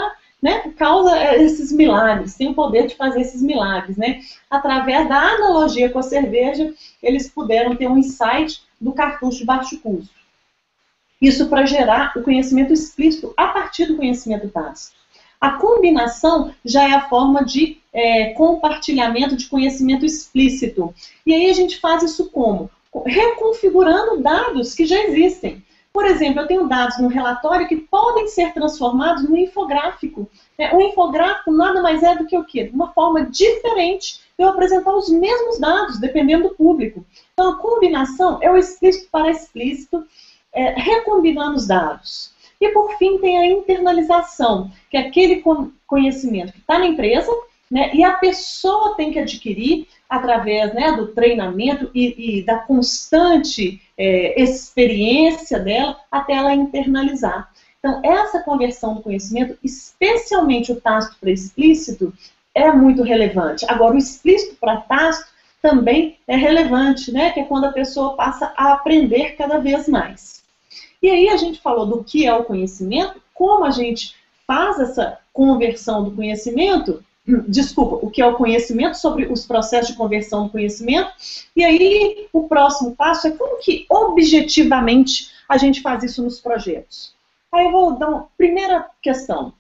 causa esses milagres, tem o poder de fazer esses milagres, né? Através da analogia com a cerveja, eles puderam ter um insight do cartucho de baixo custo. Isso para gerar o conhecimento explícito a partir do conhecimento tácito. A combinação já é a forma de compartilhamento de conhecimento explícito. E aí a gente faz isso como? Reconfigurando dados que já existem. Por exemplo, eu tenho dados no relatório que podem ser transformados no infográfico. O infográfico nada mais é do que o quê? Uma forma diferente de eu apresentar os mesmos dados, dependendo do público. Então, a combinação é o explícito para explícito, recombinando os dados. E, por fim, tem a internalização, que é aquele conhecimento que está na empresa, né, e a pessoa tem que adquirir através, né, do treinamento e da constante experiência dela até ela internalizar. Então, essa conversão do conhecimento, especialmente o tácito para explícito, é muito relevante. Agora, o explícito para tácito também é relevante, né, que é quando a pessoa passa a aprender cada vez mais. E aí a gente falou do que é o conhecimento, como a gente faz essa conversão do conhecimento, o que é o conhecimento, sobre os processos de conversão do conhecimento, e aí o próximo passo é como que objetivamente a gente faz isso nos projetos. Aí eu vou dar uma primeira questão,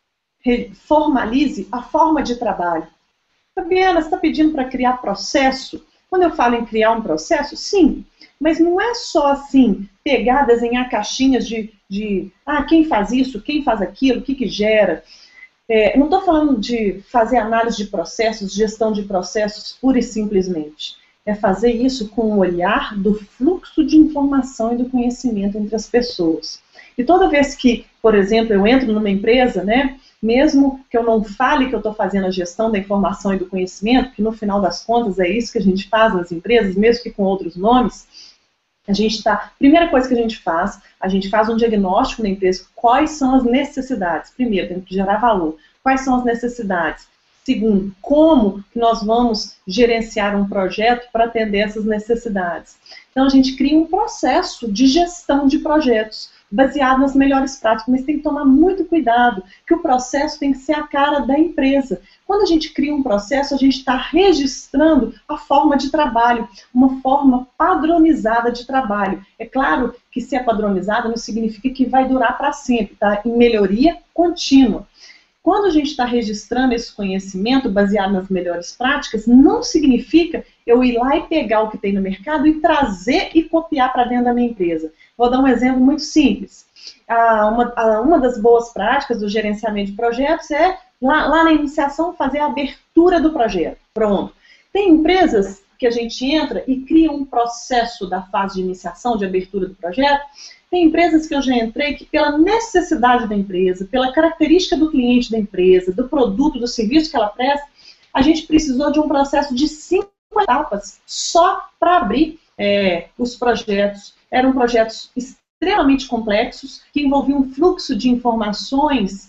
formalize a forma de trabalho. Fabiana, você está pedindo para criar processo? Quando eu falo em criar um processo, sim, mas não é só assim, pegar, desenhar caixinhas de quem faz isso, quem faz aquilo, o que gera. Não estou falando de fazer análise de processos, gestão de processos pura e simplesmente. É fazer isso com o olhar do fluxo de informação e do conhecimento entre as pessoas. E toda vez que, por exemplo, eu entro numa empresa, né, mesmo que eu não fale que eu estou fazendo a gestão da informação e do conhecimento, que no final das contas é isso que a gente faz nas empresas, mesmo que com outros nomes, primeira coisa que a gente faz um diagnóstico na empresa, quais são as necessidades. Primeiro, temos que gerar valor. Quais são as necessidades? Segundo, como nós vamos gerenciar um projeto para atender essas necessidades? Então, a gente cria um processo de gestão de projetos, baseado nas melhores práticas, mas tem que tomar muito cuidado, que o processo tem que ser a cara da empresa. Quando a gente cria um processo, a gente está registrando a forma de trabalho, uma forma padronizada de trabalho. É claro que se é padronizada não significa que vai durar para sempre, tá? Em melhoria contínua. Quando a gente está registrando esse conhecimento baseado nas melhores práticas, não significa eu ir lá e pegar o que tem no mercado e trazer e copiar para dentro da minha empresa. Vou dar um exemplo muito simples. Uma das boas práticas do gerenciamento de projetos é, lá na iniciação, fazer a abertura do projeto. Pronto. Tem empresas que a gente entra e cria um processo da fase de iniciação, de abertura do projeto. Tem empresas que eu já entrei que, pela necessidade da empresa, pela característica do cliente da empresa, do produto, do serviço que ela presta, a gente precisou de um processo de 5 etapas só para abrir os projetos. Eram projetos extremamente complexos, que envolviam um fluxo de informações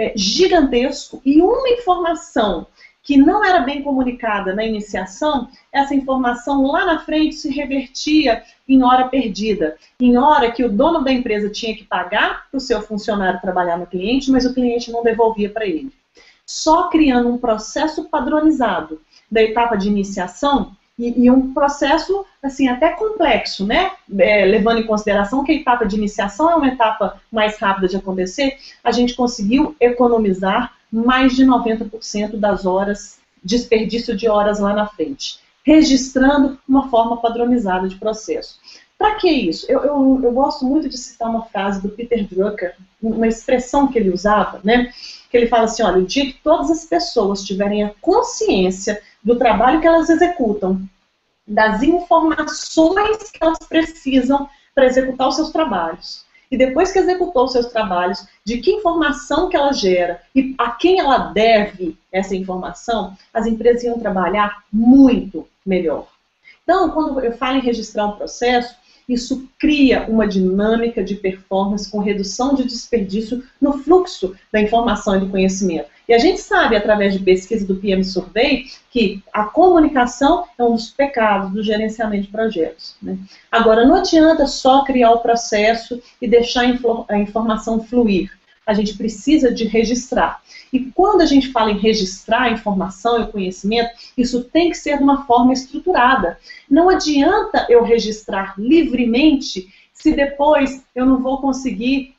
gigantesco, e uma informação que não era bem comunicada na iniciação, essa informação lá na frente se revertia em hora perdida, em hora que o dono da empresa tinha que pagar para o seu funcionário trabalhar no cliente, mas o cliente não devolvia para ele. Só criando um processo padronizado da etapa de iniciação, e um processo assim, até complexo, né? Levando em consideração que a etapa de iniciação é uma etapa mais rápida de acontecer, a gente conseguiu economizar mais de 90% das horas, desperdício de horas lá na frente, registrando uma forma padronizada de processo. Para que isso? Eu gosto muito de citar uma frase do Peter Drucker, uma expressão que ele usava, né? Que ele fala assim, olha, o dia que todas as pessoas tiverem a consciência do trabalho que elas executam, das informações que elas precisam para executar os seus trabalhos, e depois que executou os seus trabalhos, de que informação que ela gera e a quem ela deve essa informação, as empresas iam trabalhar muito melhor. Então, quando eu falo em registrar um processo, isso cria uma dinâmica de performance com redução de desperdício no fluxo da informação e do conhecimento. E a gente sabe, através de pesquisa do PM Survey, que a comunicação é um dos pecados do gerenciamento de projetos, né? Agora, não adianta só criar o processo e deixar a informação fluir. A gente precisa de registrar. E quando a gente fala em registrar a informação e o conhecimento, isso tem que ser de uma forma estruturada. Não adianta eu registrar livremente se depois eu não vou conseguir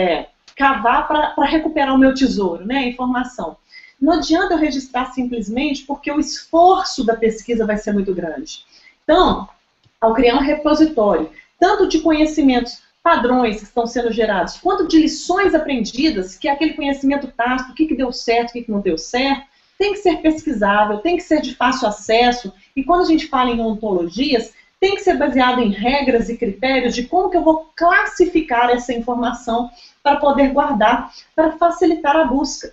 cavar para recuperar o meu tesouro, né, a informação. Não adianta eu registrar simplesmente porque o esforço da pesquisa vai ser muito grande. Então, ao criar um repositório, tanto de conhecimentos padrões que estão sendo gerados, quanto de lições aprendidas, que é aquele conhecimento tácito, o que deu certo, o que não deu certo, tem que ser pesquisável, tem que ser de fácil acesso, e quando a gente fala em ontologias, tem que ser baseado em regras e critérios de como que eu vou classificar essa informação para poder guardar, para facilitar a busca.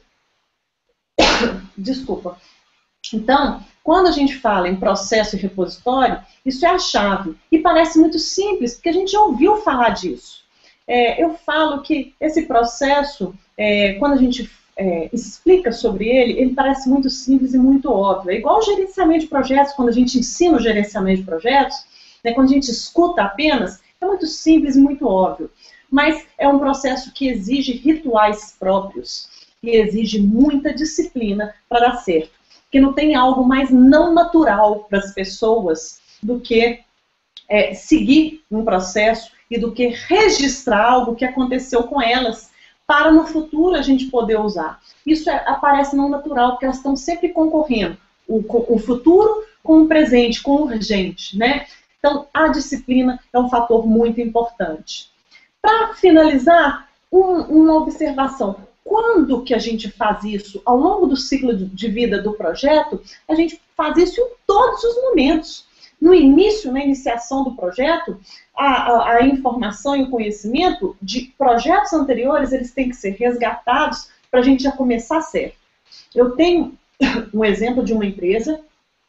Desculpa. Então, quando a gente fala em processo e repositório, isso é a chave. E parece muito simples, porque a gente já ouviu falar disso. Eu falo que esse processo, quando a gente explica sobre ele parece muito simples e muito óbvio. É igual o gerenciamento de projetos, quando a gente ensina o gerenciamento de projetos, né, quando a gente escuta apenas, é muito simples e muito óbvio. Mas é um processo que exige rituais próprios, que exige muita disciplina para dar certo. Porque não tem algo mais não natural para as pessoas do que seguir um processo e do que registrar algo que aconteceu com elas, para no futuro a gente poder usar. Isso aparece não natural, porque elas estão sempre concorrendo, o futuro com o presente, com o urgente, né? Então, a disciplina é um fator muito importante. Para finalizar, uma observação. Quando que a gente faz isso? Ao longo do ciclo de vida do projeto, a gente faz isso em todos os momentos. No início, na iniciação do projeto, a informação e o conhecimento de projetos anteriores, eles têm que ser resgatados para a gente já começar certo. Eu tenho um exemplo de uma empresa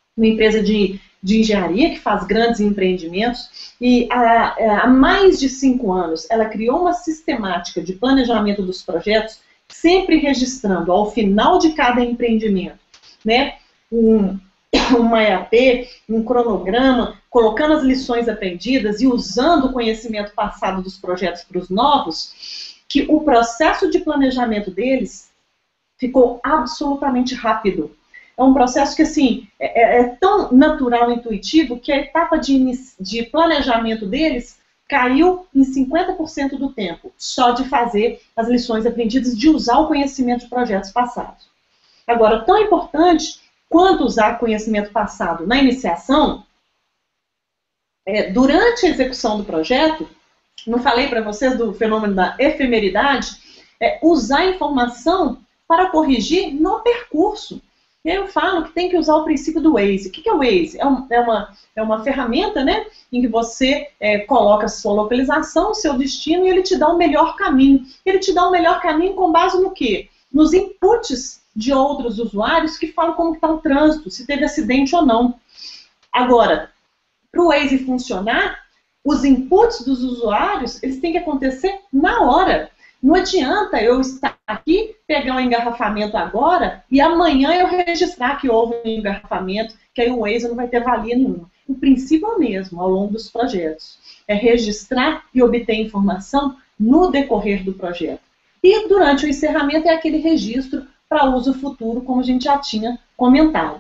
de engenharia que faz grandes empreendimentos e há mais de 5 anos ela criou uma sistemática de planejamento dos projetos, sempre registrando ao final de cada empreendimento, né, uma EAP, um cronograma, colocando as lições aprendidas e usando o conhecimento passado dos projetos para os novos, que o processo de planejamento deles ficou absolutamente rápido. É um processo que, assim, é tão natural e intuitivo que a etapa de planejamento deles caiu em 50% do tempo, só de fazer as lições aprendidas, de usar o conhecimento de projetos passados. Agora, tão importante quanto usar conhecimento passado na iniciação, durante a execução do projeto, não falei para vocês do fenômeno da efemeridade, usar a informação para corrigir no percurso. Eu falo que tem que usar o princípio do Waze. O que é o Waze? É uma ferramenta, né, em que você coloca a sua localização, o seu destino, e ele te dá o melhor caminho. Ele te dá o melhor caminho com base no quê? Nos inputs de outros usuários que falam como está o trânsito, se teve acidente ou não. Agora, para o Waze funcionar, os inputs dos usuários, eles têm que acontecer na hora. Não adianta eu estar aqui, pegar um engarrafamento agora e amanhã eu registrar que houve um engarrafamento, que aí o Waze não vai ter valia nenhuma. O princípio é o mesmo ao longo dos projetos. É registrar e obter informação no decorrer do projeto. E durante o encerramento é aquele registro para uso futuro, como a gente já tinha comentado.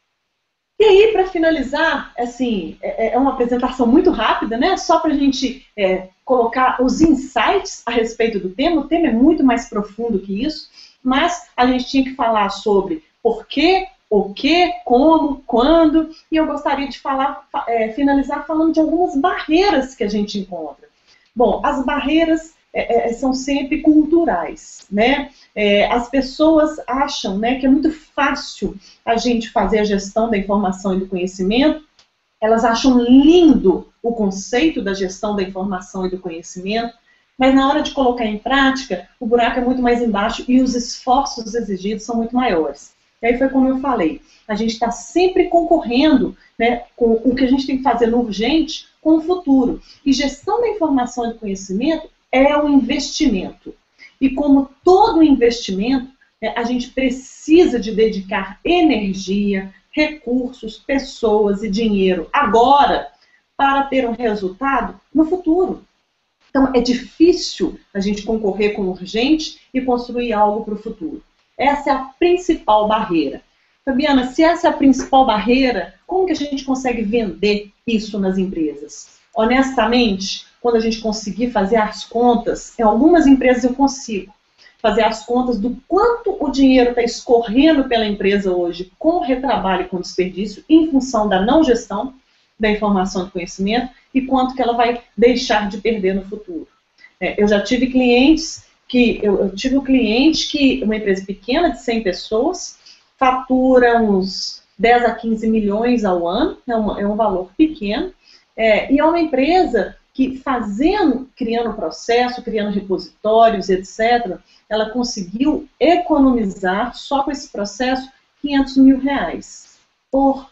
E aí, para finalizar, assim, é uma apresentação muito rápida, né? Só para a gente colocar os insights a respeito do tema. O tema é muito mais profundo que isso, mas a gente tinha que falar sobre por quê, o que, como, quando, e eu gostaria de finalizar falando de algumas barreiras que a gente encontra. Bom, as barreiras são sempre culturais, né? As pessoas acham, né, que é muito fácil a gente fazer a gestão da informação e do conhecimento. Elas acham lindo o conceito da gestão da informação e do conhecimento, mas na hora de colocar em prática, o buraco é muito mais embaixo e os esforços exigidos são muito maiores. E aí foi como eu falei, a gente está sempre concorrendo, né, com o que a gente tem que fazer no urgente com o futuro. E gestão da informação e do conhecimento é um investimento. E como todo investimento, a gente precisa de dedicar energia, recursos, pessoas e dinheiro agora para ter um resultado no futuro. Então é difícil a gente concorrer com o urgente e construir algo para o futuro. Essa é a principal barreira. Fabiana, se essa é a principal barreira, como que a gente consegue vender isso nas empresas? Honestamente, quando a gente conseguir fazer as contas, em algumas empresas eu consigo fazer as contas do quanto o dinheiro está escorrendo pela empresa hoje com retrabalho e com desperdício em função da não gestão da informação e do conhecimento e quanto que ela vai deixar de perder no futuro. Eu já tive clientes eu tive um cliente que, uma empresa pequena de 100 pessoas, fatura uns 10 a 15 milhões ao ano, é um valor pequeno, e é uma empresa que criando processo, criando repositórios, etc., ela conseguiu economizar, só com esse processo, 500 mil reais por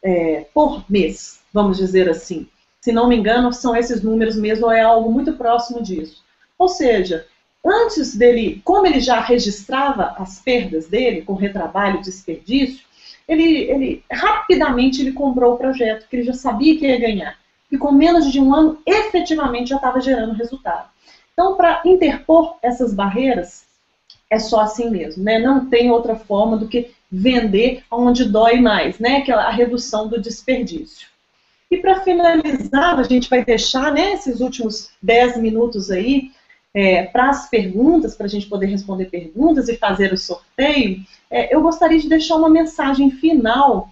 mês, vamos dizer assim. Se não me engano, são esses números mesmo, ou é algo muito próximo disso. Ou seja, antes dele, como ele já registrava as perdas dele, com retrabalho e desperdício, ele rapidamente ele comprou o projeto, que ele já sabia que ia ganhar. E com menos de um ano, efetivamente, já estava gerando resultado. Então, para interpor essas barreiras, é só assim mesmo, né? Não tem outra forma do que vender onde dói mais, né? Que é a redução do desperdício. E para finalizar, a gente vai deixar, né, esses últimos 10 minutos aí para as perguntas, para a gente poder responder perguntas e fazer o sorteio. Eu gostaria de deixar uma mensagem final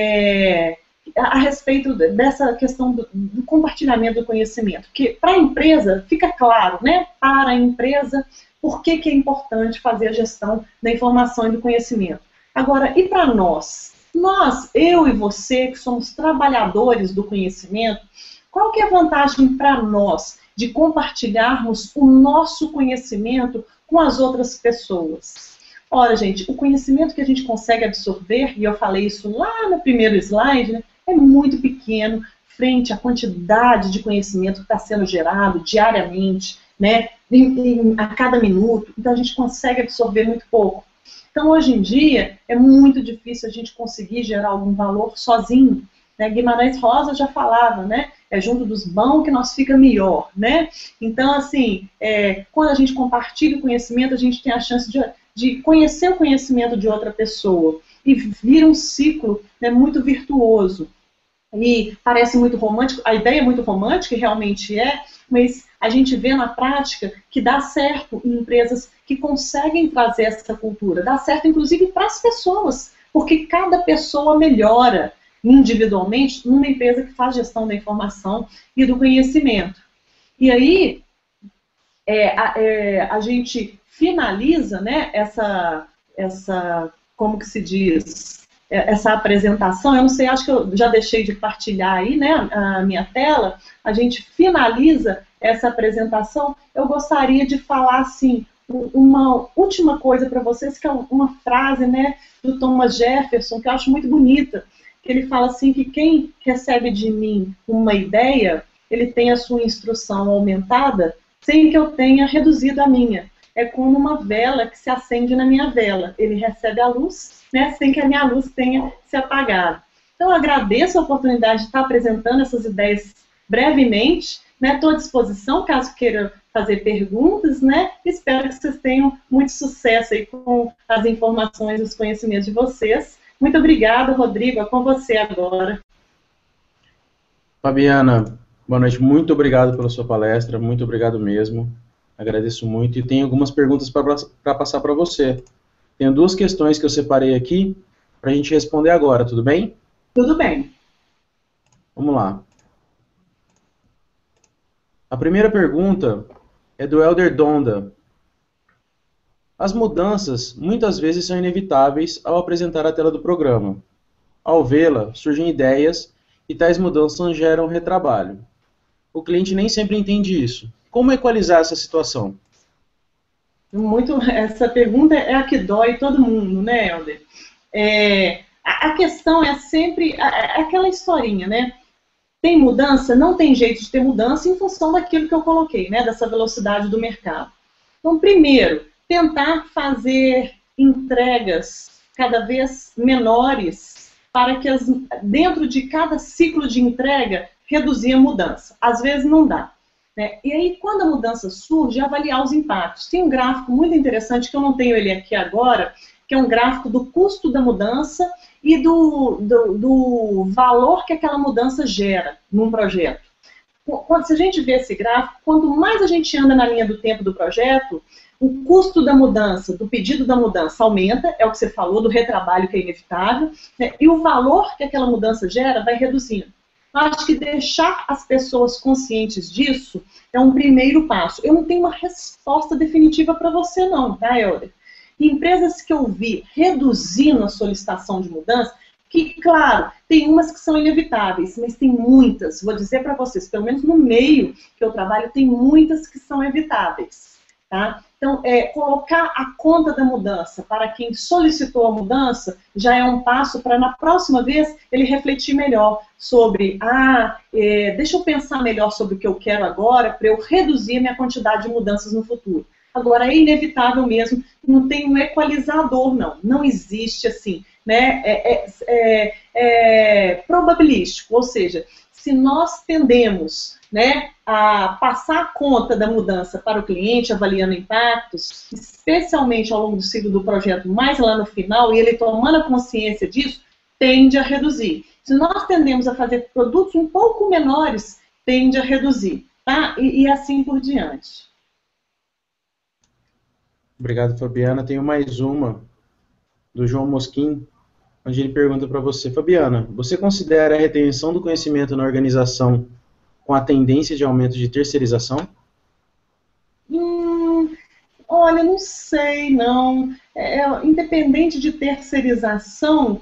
a respeito dessa questão do compartilhamento do conhecimento. Porque para a empresa, fica claro, né, para a empresa, por que é importante fazer a gestão da informação e do conhecimento. Agora, e para nós? Nós, eu e você, que somos trabalhadores do conhecimento, qual que é a vantagem para nós de compartilharmos o nosso conhecimento com as outras pessoas? Ora, gente, o conhecimento que a gente consegue absorver, e eu falei isso lá no primeiro slide, né, é muito pequeno frente à quantidade de conhecimento que está sendo gerado diariamente, né, a cada minuto, então a gente consegue absorver muito pouco. Então, hoje em dia, é muito difícil a gente conseguir gerar algum valor sozinho, né? Guimarães Rosa já falava, né? É junto dos bons que nós fica melhor, né? Então, assim, quando a gente compartilha o conhecimento, a gente tem a chance de conhecer o conhecimento de outra pessoa e vira um ciclo, né, muito virtuoso. E parece muito romântico, a ideia é muito romântica, e realmente é, mas a gente vê na prática que dá certo em empresas que conseguem trazer essa cultura. Dá certo, inclusive, para as pessoas, porque cada pessoa melhora individualmente numa empresa que faz gestão da informação e do conhecimento. E aí, a gente finaliza, né, como que se diz, essa apresentação. Eu não sei, acho que eu já deixei de partilhar aí, né, a minha tela. A gente finaliza essa apresentação. Eu gostaria de falar, assim, uma última coisa para vocês, que é uma frase, né, do Thomas Jefferson, que eu acho muito bonita, que ele fala assim, que quem recebe de mim uma ideia, ele tem a sua instrução aumentada, sem que eu tenha reduzido a minha. É como uma vela que se acende na minha vela. Ele recebe a luz, né, sem que a minha luz tenha se apagado. Então, eu agradeço a oportunidade de estar apresentando essas ideias brevemente. Estou à disposição, caso queiram fazer perguntas, né? Espero que vocês tenham muito sucesso aí com as informações e os conhecimentos de vocês. Muito obrigada, Rodrigo. É com você agora. Fabiana, boa noite. Muito obrigado pela sua palestra. Muito obrigado mesmo. Agradeço muito. E tenho algumas perguntas para passar para você. Tenho duas questões que eu separei aqui para a gente responder agora, tudo bem? Tudo bem. Vamos lá. A primeira pergunta é do Helder Donda. As mudanças muitas vezes são inevitáveis ao apresentar a tela do programa. Ao vê-la, surgem ideias e tais mudanças geram retrabalho. O cliente nem sempre entende isso. Como equalizar essa situação? Essa pergunta é a que dói todo mundo, né, Helder? A questão é sempre aquela historinha, né? Tem mudança? Não tem jeito de ter mudança em função daquilo que eu coloquei, né? Dessa velocidade do mercado. Então, primeiro, tentar fazer entregas cada vez menores para que dentro de cada ciclo de entrega reduzir a mudança. Às vezes não dá. Né? E aí, quando a mudança surge, avaliar os impactos. Tem um gráfico muito interessante, que eu não tenho ele aqui agora, que é um gráfico do custo da mudança e do valor que aquela mudança gera num projeto. Se a gente vê esse gráfico, quanto mais a gente anda na linha do tempo do projeto, o custo da mudança, do pedido da mudança aumenta, é o que você falou, do retrabalho que é inevitável, né? E o valor que aquela mudança gera vai reduzindo. Acho que deixar as pessoas conscientes disso é um primeiro passo. Eu não tenho uma resposta definitiva para você não, tá, Helder? Empresas que eu vi reduzindo a solicitação de mudança, que, claro, tem umas que são inevitáveis, mas tem muitas, vou dizer para vocês, pelo menos no meio que eu trabalho, tem muitas que são evitáveis. Tá? Então, colocar a conta da mudança para quem solicitou a mudança já é um passo para, na próxima vez, ele refletir melhor sobre, deixa eu pensar melhor sobre o que eu quero agora para eu reduzir a minha quantidade de mudanças no futuro. Agora, é inevitável mesmo, não tem um equalizador, não existe assim, né? Probabilístico, ou seja, se nós tendemos, né, a passar a conta da mudança para o cliente, avaliando impactos, especialmente ao longo do ciclo do projeto, mais lá no final, e ele tomando a consciência disso, tende a reduzir. Se nós tendemos a fazer produtos um pouco menores, tende a reduzir, tá? E assim por diante. Obrigado, Fabiana. Tenho mais uma do João Mosquim, onde ele pergunta para você, Fabiana, você considera a retenção do conhecimento na organização com a tendência de aumento de terceirização? Olha, não sei, não. Independente de terceirização,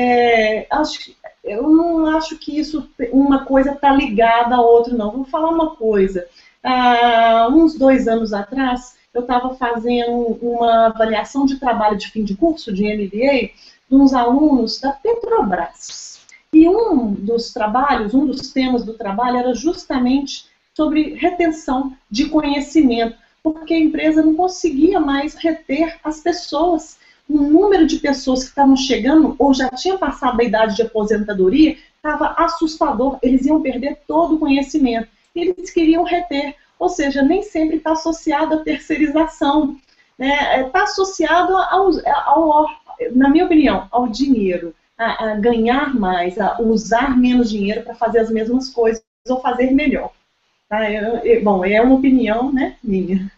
eu não acho que isso, uma coisa está ligada à outra, não. Vou falar uma coisa. Uns 2 anos atrás, eu estava fazendo uma avaliação de trabalho de fim de curso, de MBA, de uns alunos da Petrobras. E um dos temas do trabalho era justamente sobre retenção de conhecimento, porque a empresa não conseguia mais reter as pessoas. O número de pessoas que estavam chegando ou já tinham passado da idade de aposentadoria estava assustador, eles iam perder todo o conhecimento. E eles queriam reter, ou seja, nem sempre está associado à terceirização, né? Está associado na minha opinião, ao dinheiro, a ganhar mais, a usar menos dinheiro para fazer as mesmas coisas ou fazer melhor. Tá? Bom, é uma opinião, né, minha.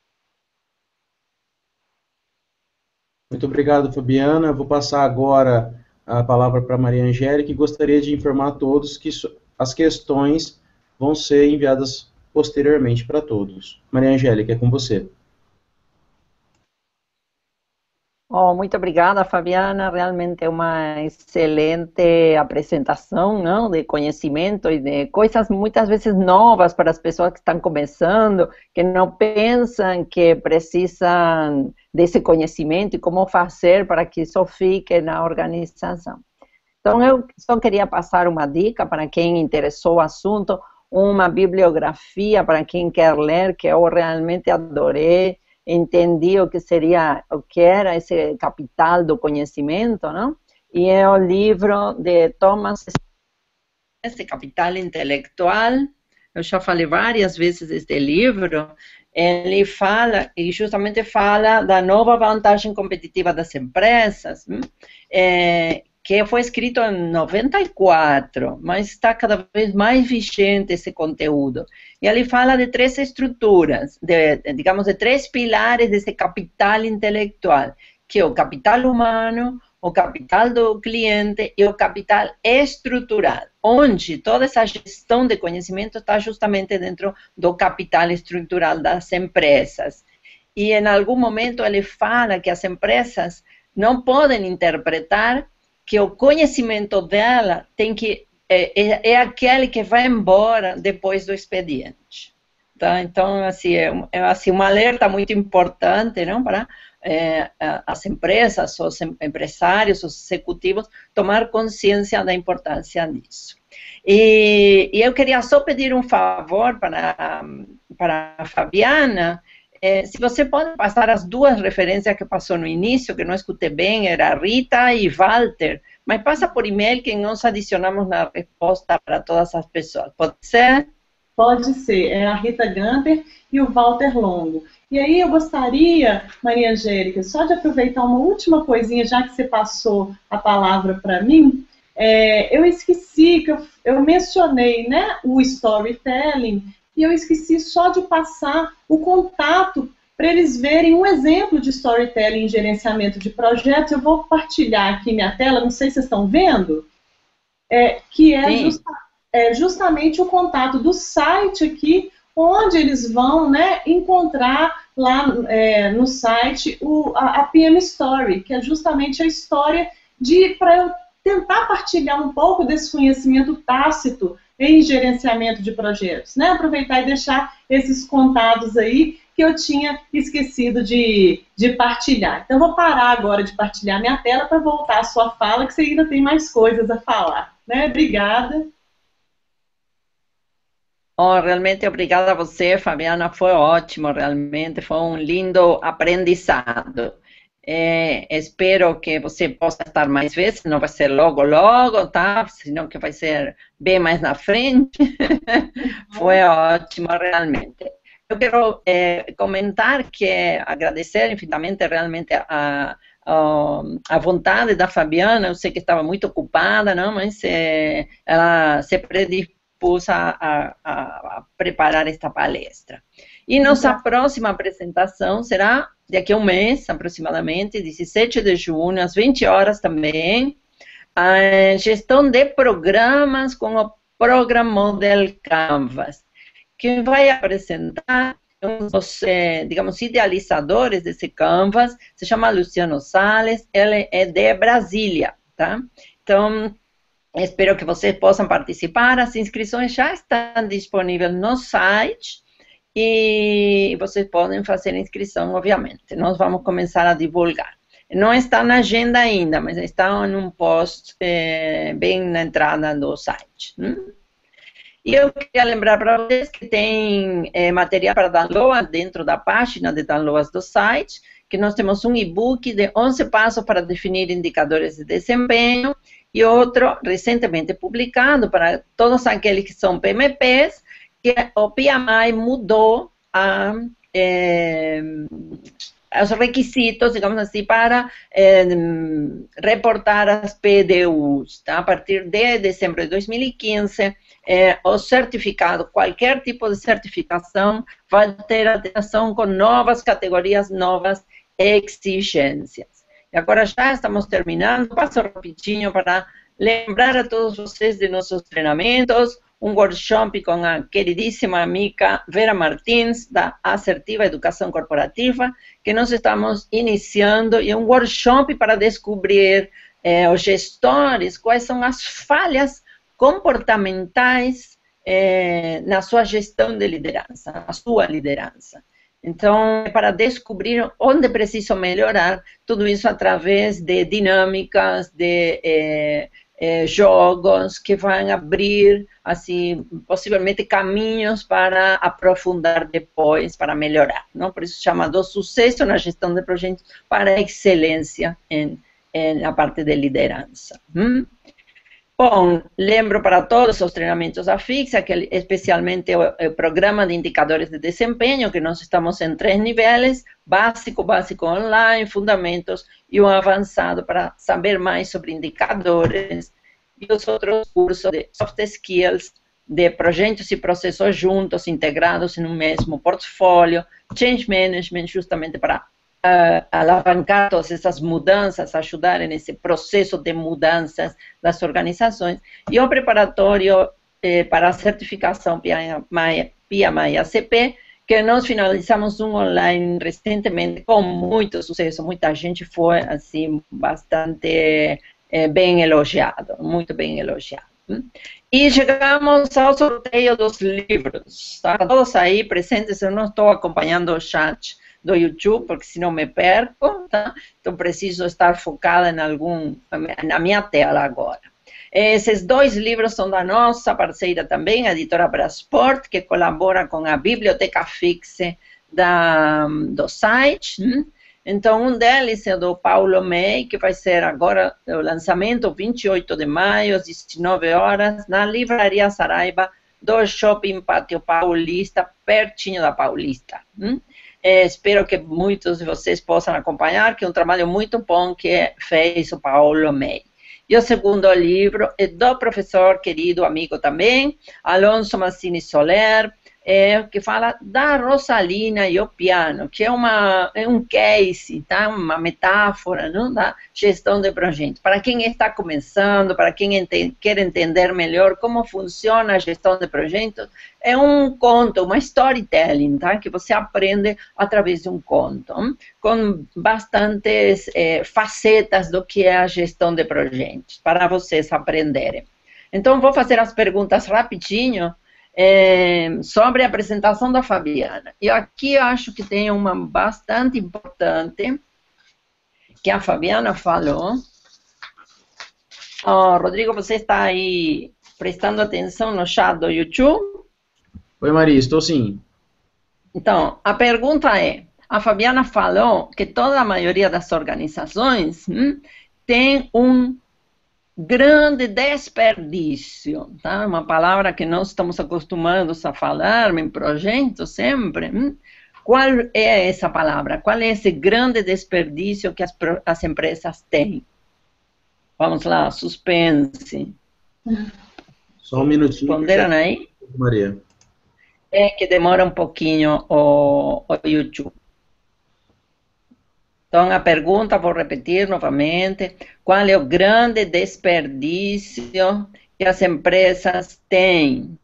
Muito obrigado, Fabiana. Vou passar agora a palavra para a Maria Angélica e gostaria de informar a todos que as questões vão ser enviadas posteriormente para todos. Maria Angélica, é com você. Oh, muito obrigada, Fabiana. Realmente é uma excelente apresentação, não? De conhecimento e de coisas muitas vezes novas para as pessoas que estão começando, que não pensam que precisam desse conhecimento e como fazer para que isso fique na organização. Então, eu só queria passar uma dica para quem interessou o assunto, uma bibliografia para quem quer ler, que eu realmente adorei. Entendi o que era esse capital do conhecimento, não? E é o livro de Thomas, esse Capital Intelectual. Eu já falei várias vezes deste livro. Ele fala, e justamente fala da nova vantagem competitiva das empresas, que foi escrito em 94, mas está cada vez mais vigente esse conteúdo. E ele fala de três estruturas, digamos, de três pilares desse capital intelectual, que é o capital humano, o capital do cliente e o capital estrutural, onde toda essa gestão de conhecimento está justamente dentro do capital estrutural das empresas. E em algum momento ele fala que as empresas não podem interpretar que o conhecimento dela é aquele que vai embora depois do expediente. Tá? Então, assim, é assim, um alerta muito importante, não, para as empresas, os empresários, os executivos, tomar consciência da importância disso. E eu queria só pedir um favor para a Fabiana. Se você pode passar as duas referências que passou no início, que não escutei bem, era Rita e Walter, mas passa por e-mail que nós adicionamos na resposta para todas as pessoas. Pode ser? Pode ser, é a Rita Gunter e o Walter Longo. E aí eu gostaria, Maria Angélica, só de aproveitar uma última coisinha, já que você passou a palavra para mim, eu esqueci que eu mencionei, né, o storytelling, e eu esqueci só de passar o contato para eles verem um exemplo de storytelling em gerenciamento de projetos. Eu vou compartilhar aqui minha tela, não sei se vocês estão vendo, que é justamente o contato do site aqui, onde eles vão, né, encontrar lá no site a PM Story, que é justamente a história para eu tentar partilhar um pouco desse conhecimento tácito em gerenciamento de projetos, né? Aproveitar e deixar esses contatos aí que eu tinha esquecido de partilhar. Então, vou parar agora de partilhar minha tela para voltar à sua fala, que você ainda tem mais coisas a falar, né? Obrigada. Oh, realmente obrigada a você, Fabiana, foi ótimo, realmente, foi um lindo aprendizado. Espero que você possa estar mais vezes, não vai ser logo, tá? Senão que vai ser bem mais na frente. Foi ótimo, realmente. Eu quero comentar que agradecer infinitamente, realmente, a vontade da Fabiana. Eu sei que estava muito ocupada, não? Mas ela se predispôs a preparar esta palestra. E nossa próxima apresentação será daqui a um mês, aproximadamente, 17 de junho, às 20 horas também, a gestão de programas com o Program Model Canvas. Quem vai apresentar um dos, digamos, idealizadores desse Canvas se chama Luciano Sales, ele é de Brasília, tá? Então, espero que vocês possam participar. As inscrições já estão disponíveis no site e vocês podem fazer inscrição, obviamente. Nós vamos começar a divulgar. Não está na agenda ainda, mas está em um post bem na entrada do site. E eu queria lembrar para vocês que tem material para download dentro da página de downloads do site, que nós temos um e-book de 11 passos para definir indicadores de desempenho, e outro recentemente publicado para todos aqueles que são PMPs, que o PMI mudou os requisitos, digamos assim, para reportar as PDUs. Tá? A partir de dezembro de 2015, o certificado, qualquer tipo de certificação, vai ter alteração com novas categorias, novas exigências. E agora já estamos terminando, passo rapidinho para lembrar a todos vocês de nossos treinamentos, um workshop com a queridíssima amiga Vera Martins, da Assertiva Educação Corporativa, que nós estamos iniciando, e um workshop para descobrir os gestores quais são as falhas comportamentais na sua gestão de liderança, na sua liderança. Então, para descobrir onde preciso melhorar, tudo isso através de dinâmicas, de jogos que vão abrir, assim, possivelmente caminhos para aprofundar depois, para melhorar, não? Por isso chama do sucesso na gestão de projetos para a excelência na parte de liderança. Bom, lembro para todos os treinamentos da FIXA, que especialmente o programa de indicadores de desempenho, que nós estamos em 3 níveis, básico, básico online, fundamentos, e um avançado para saber mais sobre indicadores, e os outros cursos de soft skills, de projetos e processos juntos, integrados em um mesmo portfólio, change management, justamente para alavancar todas essas mudanças, ajudar nesse processo de mudanças das organizações, e o preparatório para a certificação PMI ACP, que nós finalizamos um online recentemente com muito sucesso, muita gente foi, assim, bastante bem elogiado, muito bem elogiado. E chegamos ao sorteio dos livros, tá? Todos aí presentes, eu não estou acompanhando o chat do YouTube, porque senão me perco, tá? Então preciso estar focada na minha tela agora. Esses 2 livros são da nossa parceira também, a editora Brasport, que colabora com a Biblioteca Fixe do site. Então, um deles é do Paulo May, que vai ser agora o lançamento, 28 de maio, às 19 horas, na Livraria Saraiva, do Shopping Pátio Paulista, pertinho da Paulista. Espero que muitos de vocês possam acompanhar, que é um trabalho muito bom que fez o Paulo May. E o segundo livro é do professor querido, amigo também, Alonso Massini Soler, que fala da Rosalina e o piano, que é um case, tá? Uma metáfora, não? Da gestão de projetos. Para quem está começando, para quem quer entender melhor como funciona a gestão de projetos, é um conto, uma storytelling, tá? Que você aprende através de um conto, com bastantes facetas do que é a gestão de projetos, para vocês aprenderem. Então, vou fazer as perguntas rapidinho, sobre a apresentação da Fabiana. E aqui eu acho que tem uma bastante importante, que a Fabiana falou. Rodrigo, você está aí prestando atenção no chat do YouTube? Oi, Maria, estou sim. Então, a pergunta é, a Fabiana falou que toda a maioria das organizações tem um grande desperdício, tá? Uma palavra que nós estamos acostumados a falar em projetos sempre. Qual é essa palavra? Qual é esse grande desperdício que as empresas têm? Vamos lá, suspense. Só um minutinho. Responderam aí? Maria. É que demora um pouquinho o YouTube. Então, a pergunta, vou repetir novamente, qual é o grande desperdício que as empresas têm?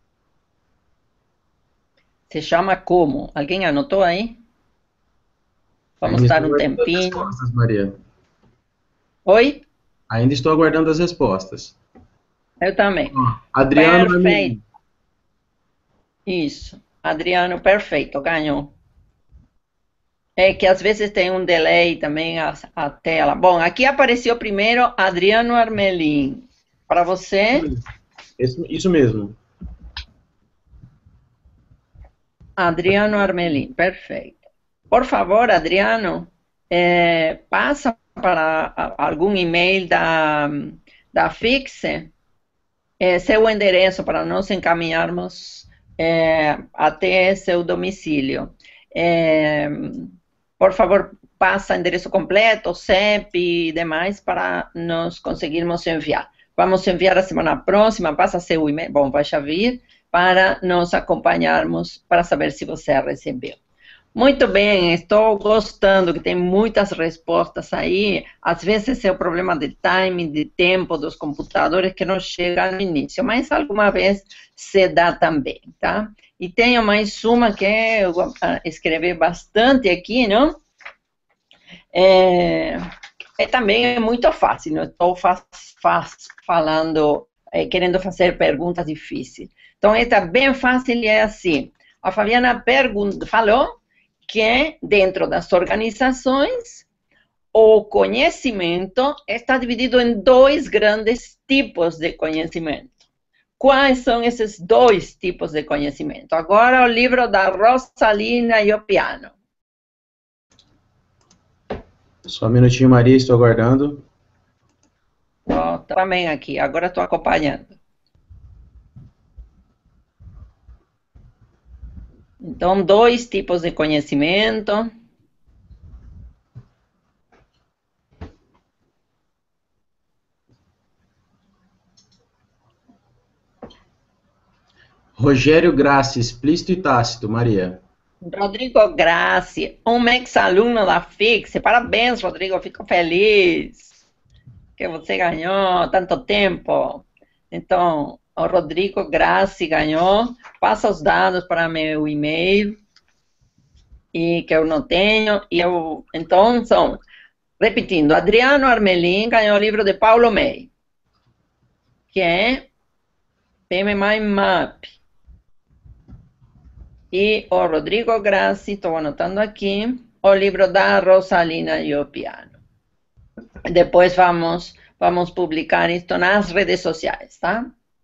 Se chama como? Alguém anotou aí? Vamos dar um tempinho. As respostas, Maria. Oi? Ainda estou aguardando as respostas. Eu também. Adriano. Perfeito. Isso. Adriano, perfeito, ganhou. É que às vezes tem um delay também a tela. Bom, aqui apareceu primeiro Adriano Armelin. Para você? Isso mesmo. Adriano Armelin, perfeito. Por favor, Adriano, passa para algum e-mail da Fixe seu endereço para nós encaminharmos até seu domicílio. Por favor, passa endereço completo, CEP e demais para nós conseguirmos enviar. Vamos enviar a semana próxima, passa seu e-mail, bom, vai já vir, para nos acompanharmos, para saber se você recebeu. Muito bem, estou gostando, que tem muitas respostas aí. Às vezes é o problema de timing, de tempo dos computadores que não chega no início, mas alguma vez se dá também, tá? E tenho mais uma que eu escrevi bastante aqui, não? Também é muito fácil, não estou falando, querendo fazer perguntas difíceis. Então, esta é bem fácil e é assim. A Fabiana falou que dentro das organizações, o conhecimento está dividido em dois grandes tipos de conhecimento. Quais são esses dois tipos de conhecimento? Agora o livro da Rosalina Iopiano. Só um minutinho, Maria, estou aguardando. Também aqui, agora estou acompanhando. Então, dois tipos de conhecimento. Rogério Grassi, explícito e tácito, Maria. Rodrigo Grassi, um ex-aluno da Fixe. Parabéns, Rodrigo, fico feliz que você ganhou tanto tempo. Então, o Rodrigo Grassi ganhou. Passa os dados para meu e-mail, e que eu não tenho. Então, repetindo, Adriano Armelin ganhou o livro de Paulo May, que é PMI Map. E o Rodrigo Grassi, estou anotando aqui, o livro da Rosalina Iopiano. Depois vamos publicar isto nas redes sociais, tá?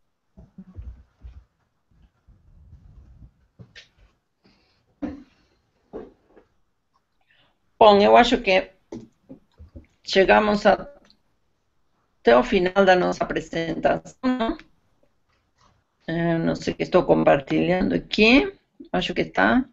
Bom, eu acho que chegamos até o final da nossa apresentação. Não sei o que estou compartilhando aqui. Acho que está.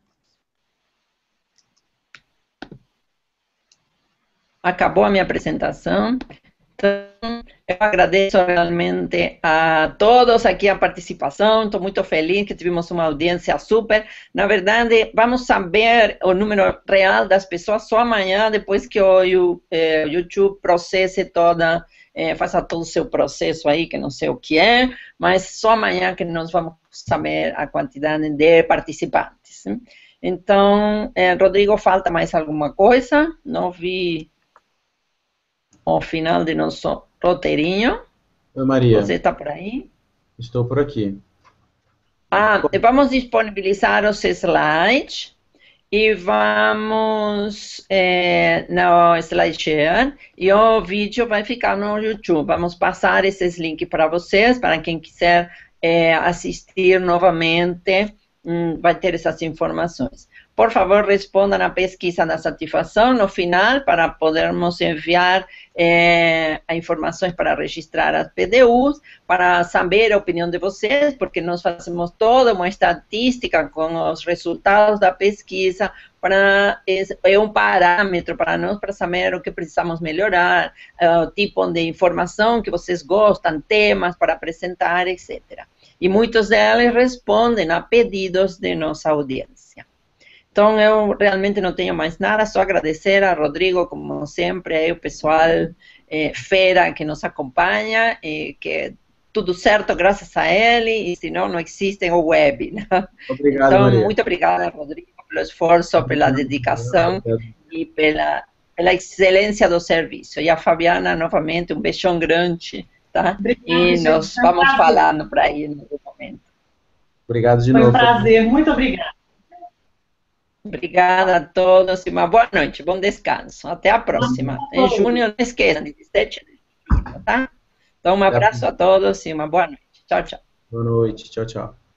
Acabou a minha apresentação. Então, eu agradeço realmente a todos aqui a participação. Estou muito feliz que tivemos uma audiência super. Na verdade, vamos saber o número real das pessoas só amanhã, depois que o YouTube processe faça todo o seu processo aí, que não sei o que é, mas só amanhã que nós vamos saber a quantidade de participantes. Então, Rodrigo, falta mais alguma coisa? Não vi o final de nosso roteirinho. Oi, Maria. Você está por aí? Estou por aqui. Vamos disponibilizar os slides e vamos no SlideShare e o vídeo vai ficar no YouTube. Vamos passar esses links para vocês, para quem quiser assistir novamente, vai ter essas informações. Por favor, responda na pesquisa da satisfação no final para podermos enviar informações para registrar as PDUs, para saber a opinião de vocês, porque nós fazemos toda uma estatística com os resultados da pesquisa, é um parâmetro para nós, para saber o que precisamos melhorar, o tipo de informação que vocês gostam, temas para apresentar, etc. E muitos deles respondem a pedidos de nossa audiência. Então, eu realmente não tenho mais nada, só agradecer a Rodrigo, como sempre, aí o pessoal fera que nos acompanha, que tudo certo graças a ele, e senão não existe o web. Né? Obrigado, então, Maria. muito obrigada, Rodrigo, pelo esforço, pela dedicação e pela excelência do serviço. E a Fabiana, novamente, um beijão grande, tá? Obrigada, e gente, nós vamos falando para aí no momento. Obrigado de novo. novo. Foi um prazer, muito obrigada. Obrigada a todos e uma boa noite, bom descanso. Até a próxima. Em junho, não esqueçam, 17 de junho, tá? Então, um abraço a todos e uma boa noite. Tchau, tchau. Boa noite. Tchau, tchau.